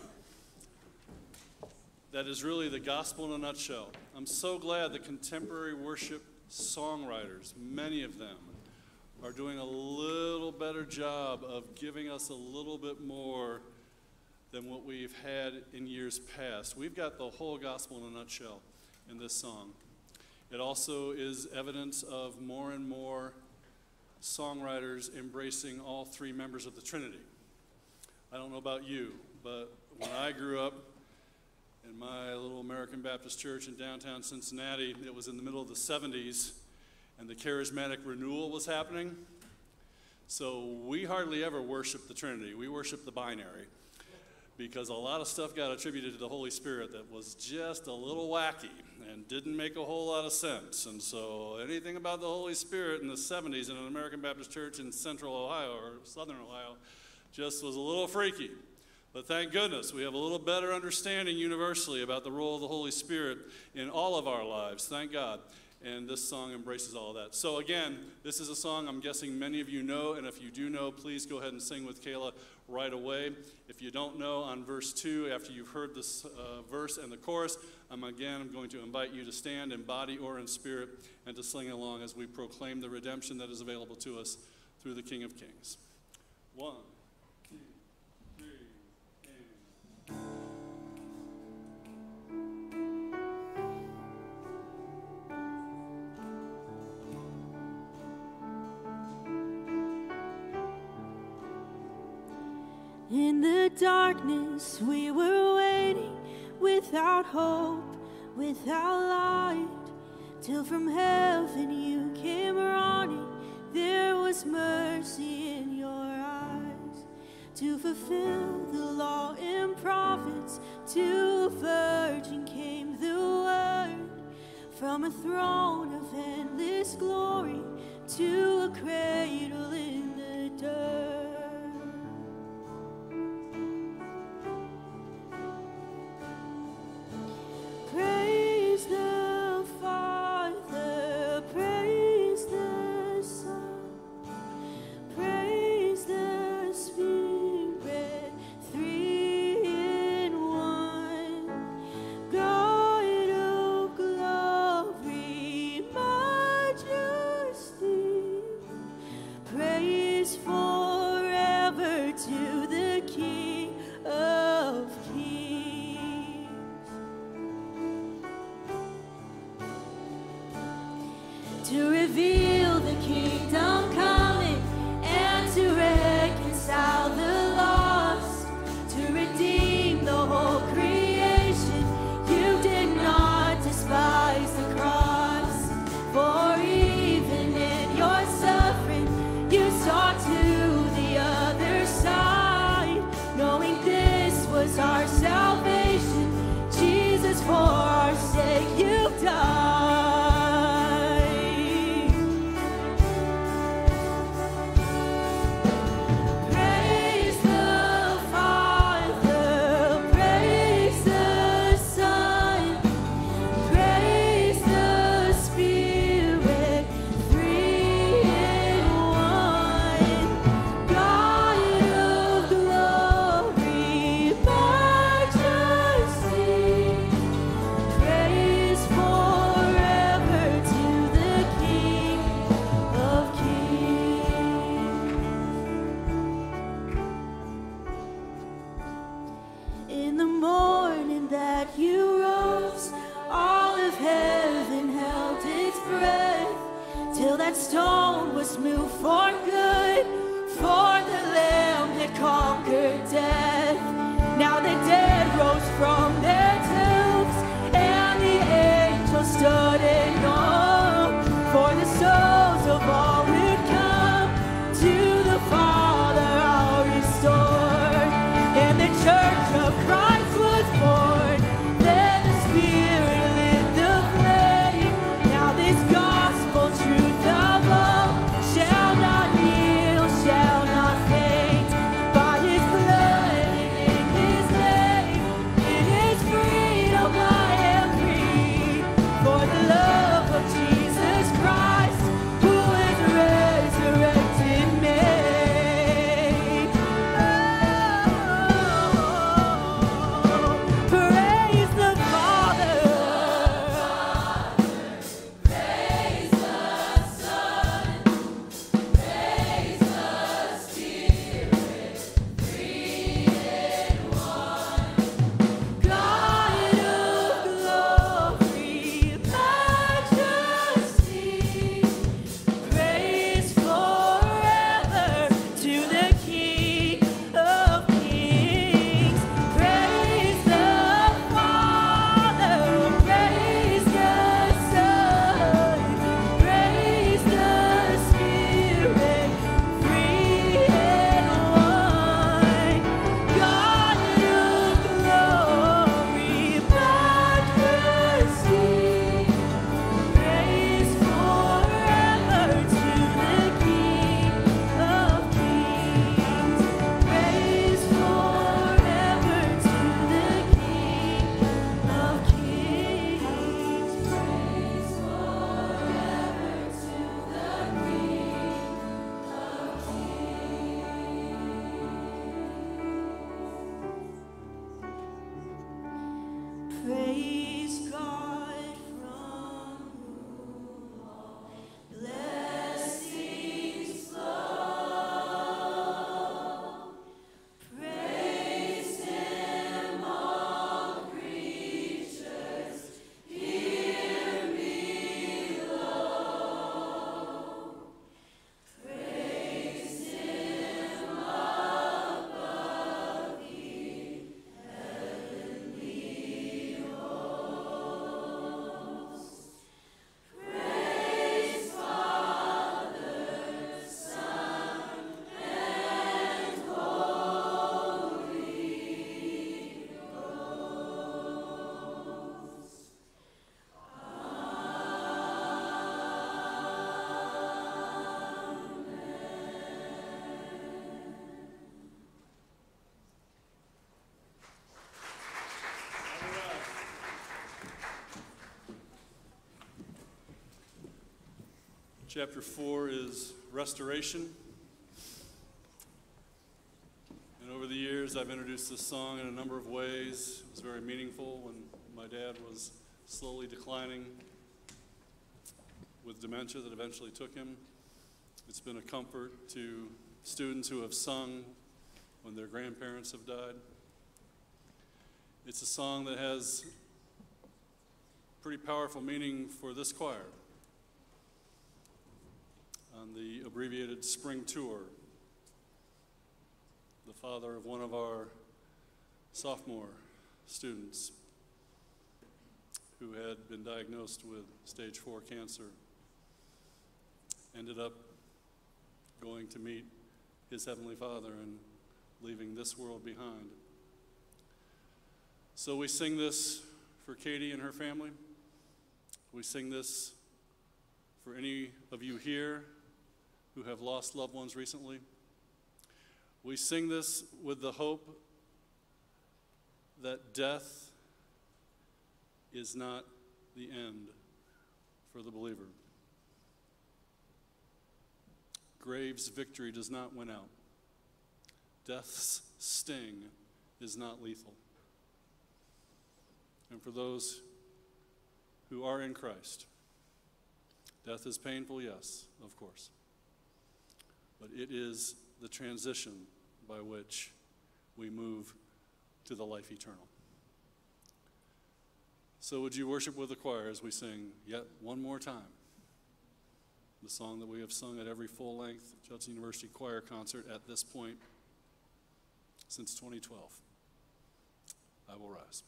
that is really the gospel in a nutshell. I'm so glad the contemporary worship songwriters, many of them, are doing a little better job of giving us a little bit more than what we've had in years past. We've got the whole gospel in a nutshell in this song. It also is evidence of more and more songwriters embracing all three members of the Trinity. I don't know about you, but when I grew up in my little American Baptist church in downtown Cincinnati, it was in the middle of the seventies, and the charismatic renewal was happening. So we hardly ever worshiped the Trinity. We worshiped the binary, because a lot of stuff got attributed to the Holy Spirit that was just a little wacky and didn't make a whole lot of sense. And so anything about the Holy Spirit in the seventies in an American Baptist church in central Ohio or southern Ohio just was a little freaky. But thank goodness we have a little better understanding universally about the role of the Holy Spirit in all of our lives. Thank God. And this song embraces all of that. So again, this is a song I'm guessing many of you know, and if you do know, please go ahead and sing with Kayla right away. If you don't know, on verse two, after you've heard this uh, verse and the chorus, I'm again I'm going to invite you to stand in body or in spirit and to sing along as we proclaim the redemption that is available to us through the King of Kings. One, two, three, and...
In the darkness we were waiting, without hope, without light, till from heaven you came running. There was mercy in your eyes, to fulfill the law and prophets. To a virgin came the word, from a throne of endless glory to a cradle in the dirt. Praise the Father, praise the Son, praise the Spirit, three in one. God of glory, majesty, praise forever to the King of Kings. To reveal the kingdom coming and to reconcile the lost, to redeem the whole creation. You did not despise the cross, for even in your suffering you saw to the other side, knowing this was our salvation. Jesus, for our sake you died. Praise the Father, praise the Son, praise the Spirit, three in one. God of glory, majesty, praise forever to the King of Kings. In the morning that you rose, all of heaven held its breath, till that stone was moved for good, for the Lamb had conquered death. Now the dead rose from their tombs, and the angels stood in awe.
Chapter four is restoration. And over the years, I've introduced this song in a number of ways. It was very meaningful when my dad was slowly declining with dementia that eventually took him. It's been a comfort to students who have sung when their grandparents have died. It's a song that has pretty powerful meaning for this choir. On the abbreviated spring tour, the father of one of our sophomore students who had been diagnosed with stage four cancer ended up going to meet his Heavenly Father and leaving this world behind. So we sing this for Katie and her family. We sing this for any of you here who have lost loved ones recently. We sing this with the hope that death is not the end for the believer. Grave's victory does not win out. Death's sting is not lethal. And for those who are in Christ, death is painful, yes, of course. But it is the transition by which we move to the life eternal. So would you worship with the choir as we sing yet one more time the song that we have sung at every full-length Judson University choir concert at this point since twenty twelve. I will rise.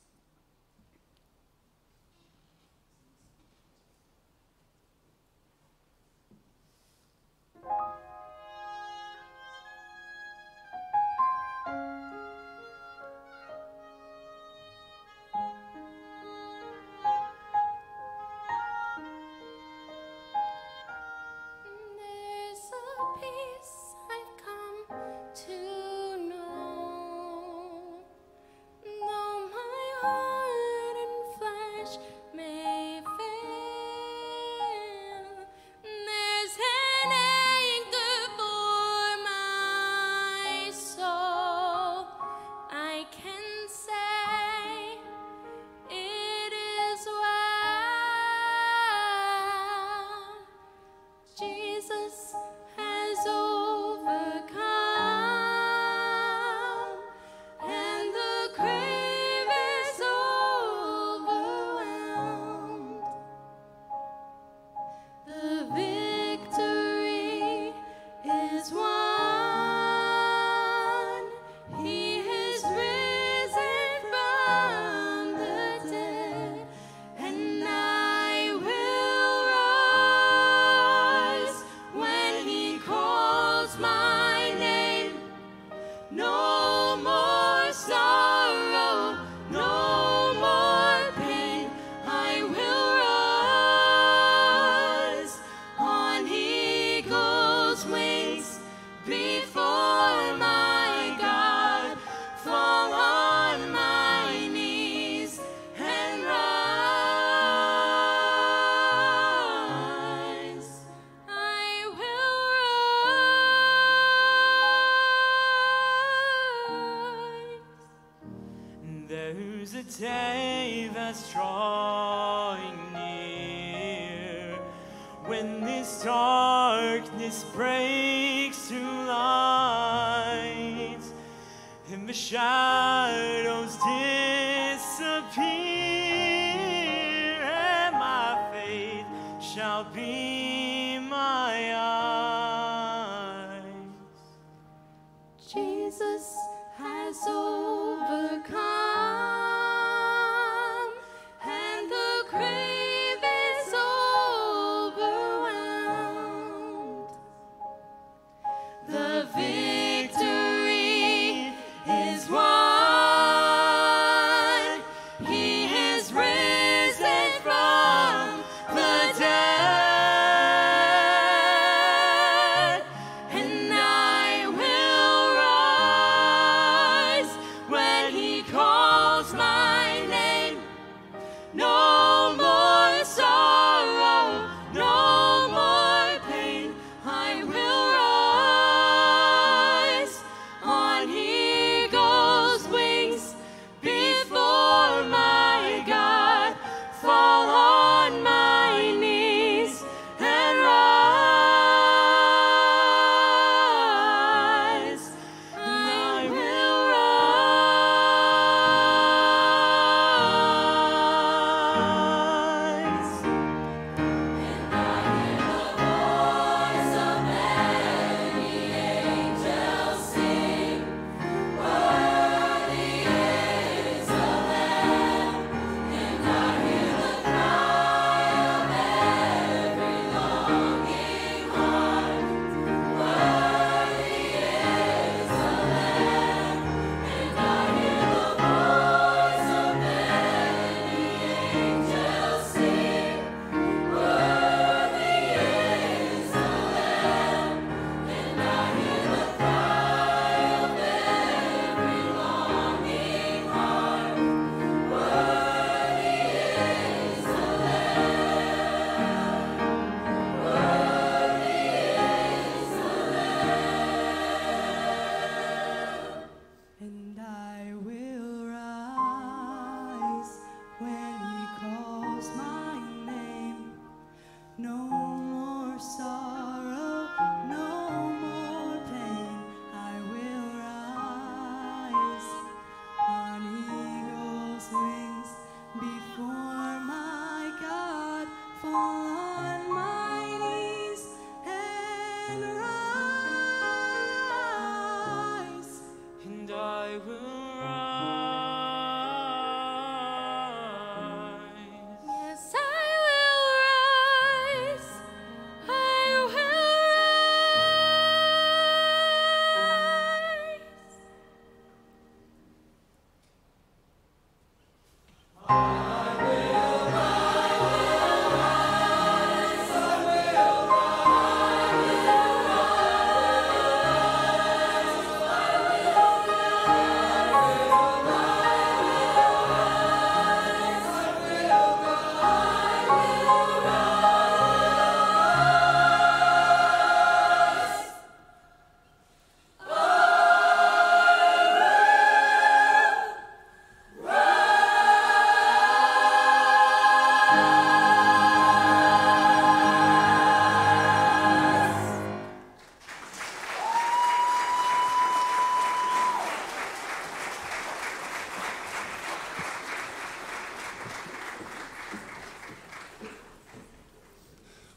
There's a peace I've come to know, though my heart and flesh may fail. There's an anchor for my soul. I can say it is well. Jesus has overcome, and the grave is overwhelmed. The victory is won. He has risen from the dead, and I will rise when He calls my name. No more sorrow, no more pain. I will rise on eagle's wings before my God. Fall on my knees and rise. I will rise.
There's a day that's drawing near when this darkness breaks to light and the shadows disappear, and my faith shall be my eyes.
Jesus has overcome, and the grave is overwhelmed. The victory is won. He has risen from the dead, and I will rise when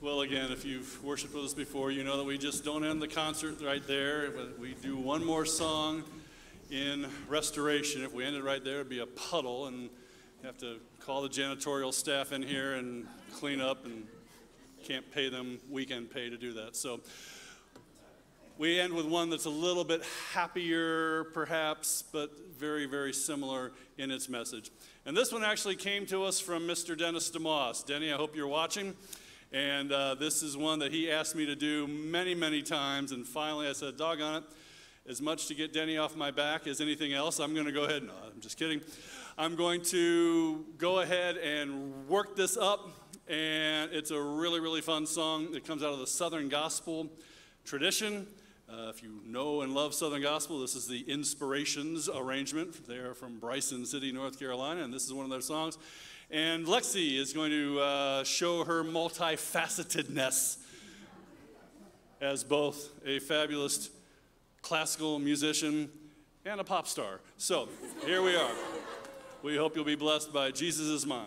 Well, again, if you've worshiped with us before, you know that we just don't end the concert right there. But we do one more song in restoration. If we ended right there, it'd be a puddle, and you have to call the janitorial staff in here and clean up, and can't pay them weekend pay to do that. So we end with one that's a little bit happier, perhaps, but very, very similar in its message. And this one actually came to us from Mister Dennis DeMoss. Denny, I hope you're watching. And uh, this is one that he asked me to do many, many times. And finally I said, doggone it, as much to get Denny off my back as anything else, I'm going to go ahead. No, I'm just kidding. I'm going to go ahead and work this up. And it's a really, really fun song. It comes out of the Southern Gospel tradition. Uh, if you know and love Southern Gospel, this is the Inspirations arrangement. They're from Bryson City, North Carolina, and this is one of their songs. And Lexi is going to uh, show her multifacetedness as both a fabulous classical musician and a pop star. So here we are. We hope you'll be blessed by Jesus Is Mine.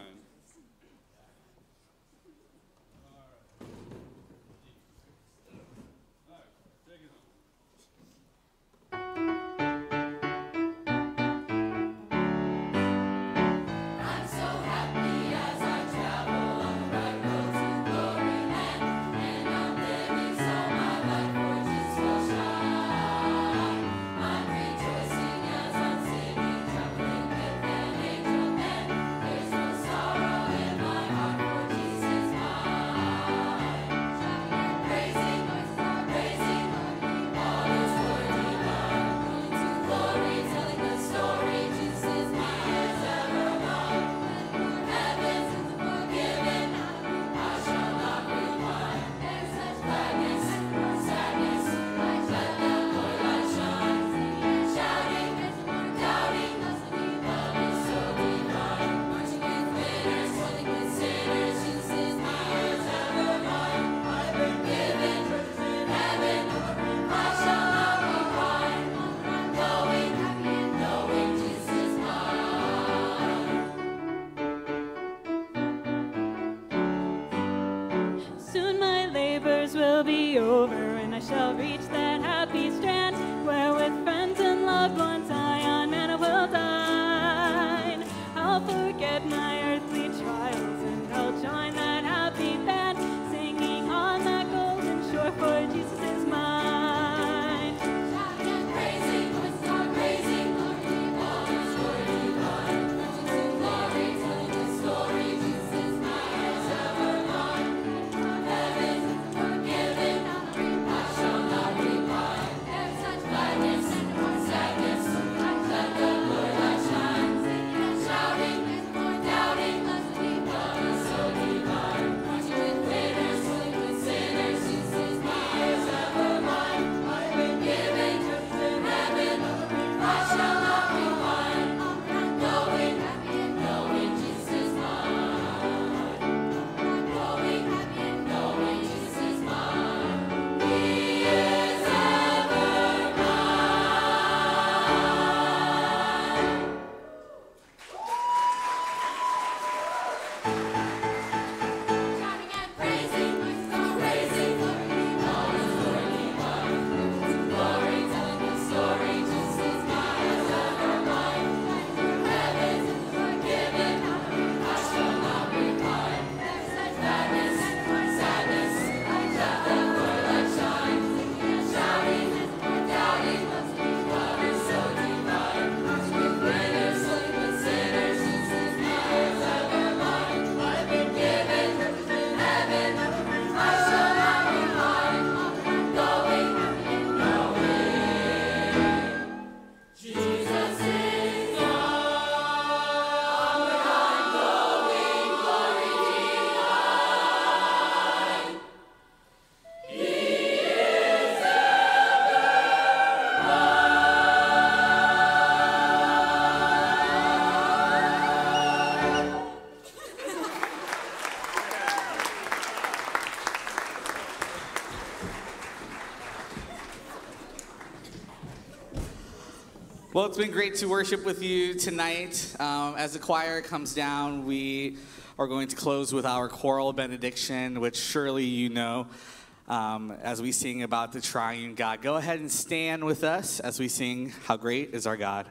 Well, it's been great to worship with you tonight. Um, as the choir comes down, we are going to close with our choral benediction, which surely you know um, as we sing about the triune God. Go ahead and stand with us as we sing, How Great is Our God.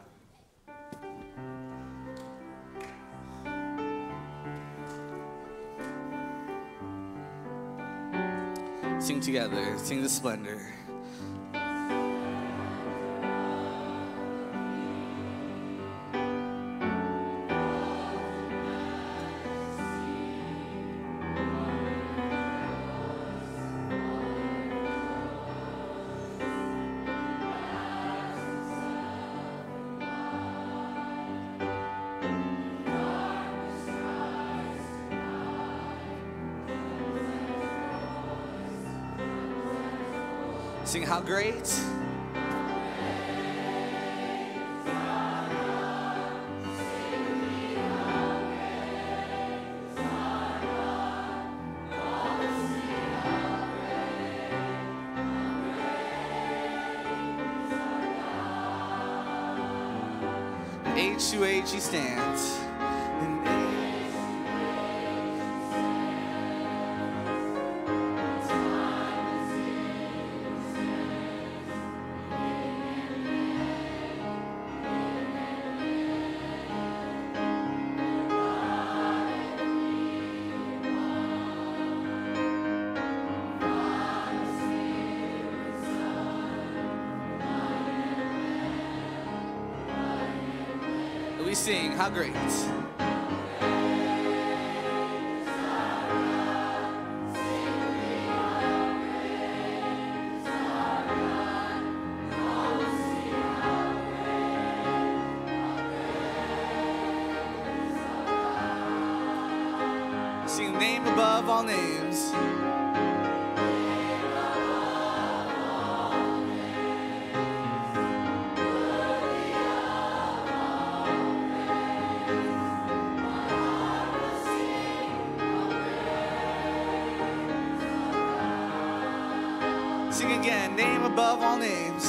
Sing together, sing the splendor. Sing how great. Age to age he stands. We sing, how great. Sing name above all names. Sing again, name above all names.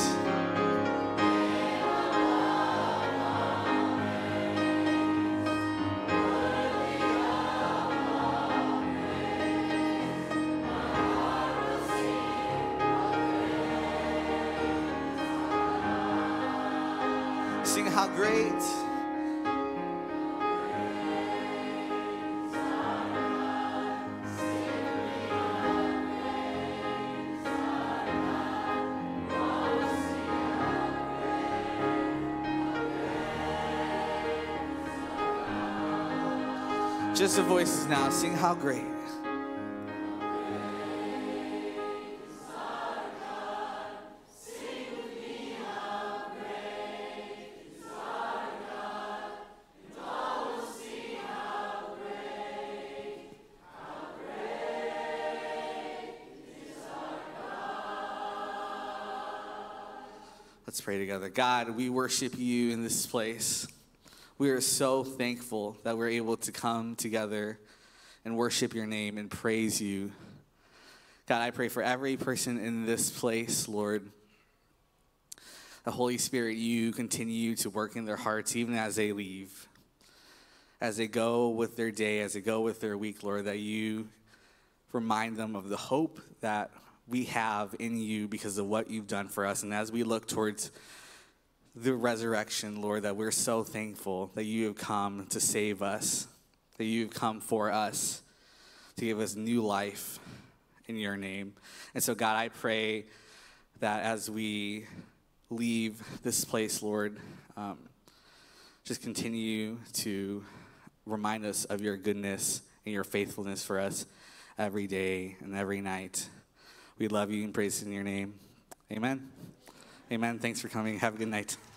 Sing how great. Just the voices now, sing how great. Let's pray together. God, we worship you in this place. We are so thankful that we're able to come together and worship your name and praise you. God, I pray for every person in this place, Lord. The Holy Spirit, you continue to work in their hearts even as they leave, as they go with their day, as they go with their week, Lord, that you remind them of the hope that we have in you because of what you've done for us. And as we look towards the resurrection, Lord, that we're so thankful that you have come to save us, that you've come for us to give us new life in your name. And so, God, I pray that as we leave this place, Lord, um, just continue to remind us of your goodness and your faithfulness for us every day and every night. We love you and praise in your name. Amen. Amen. Thanks for coming. Have a good night.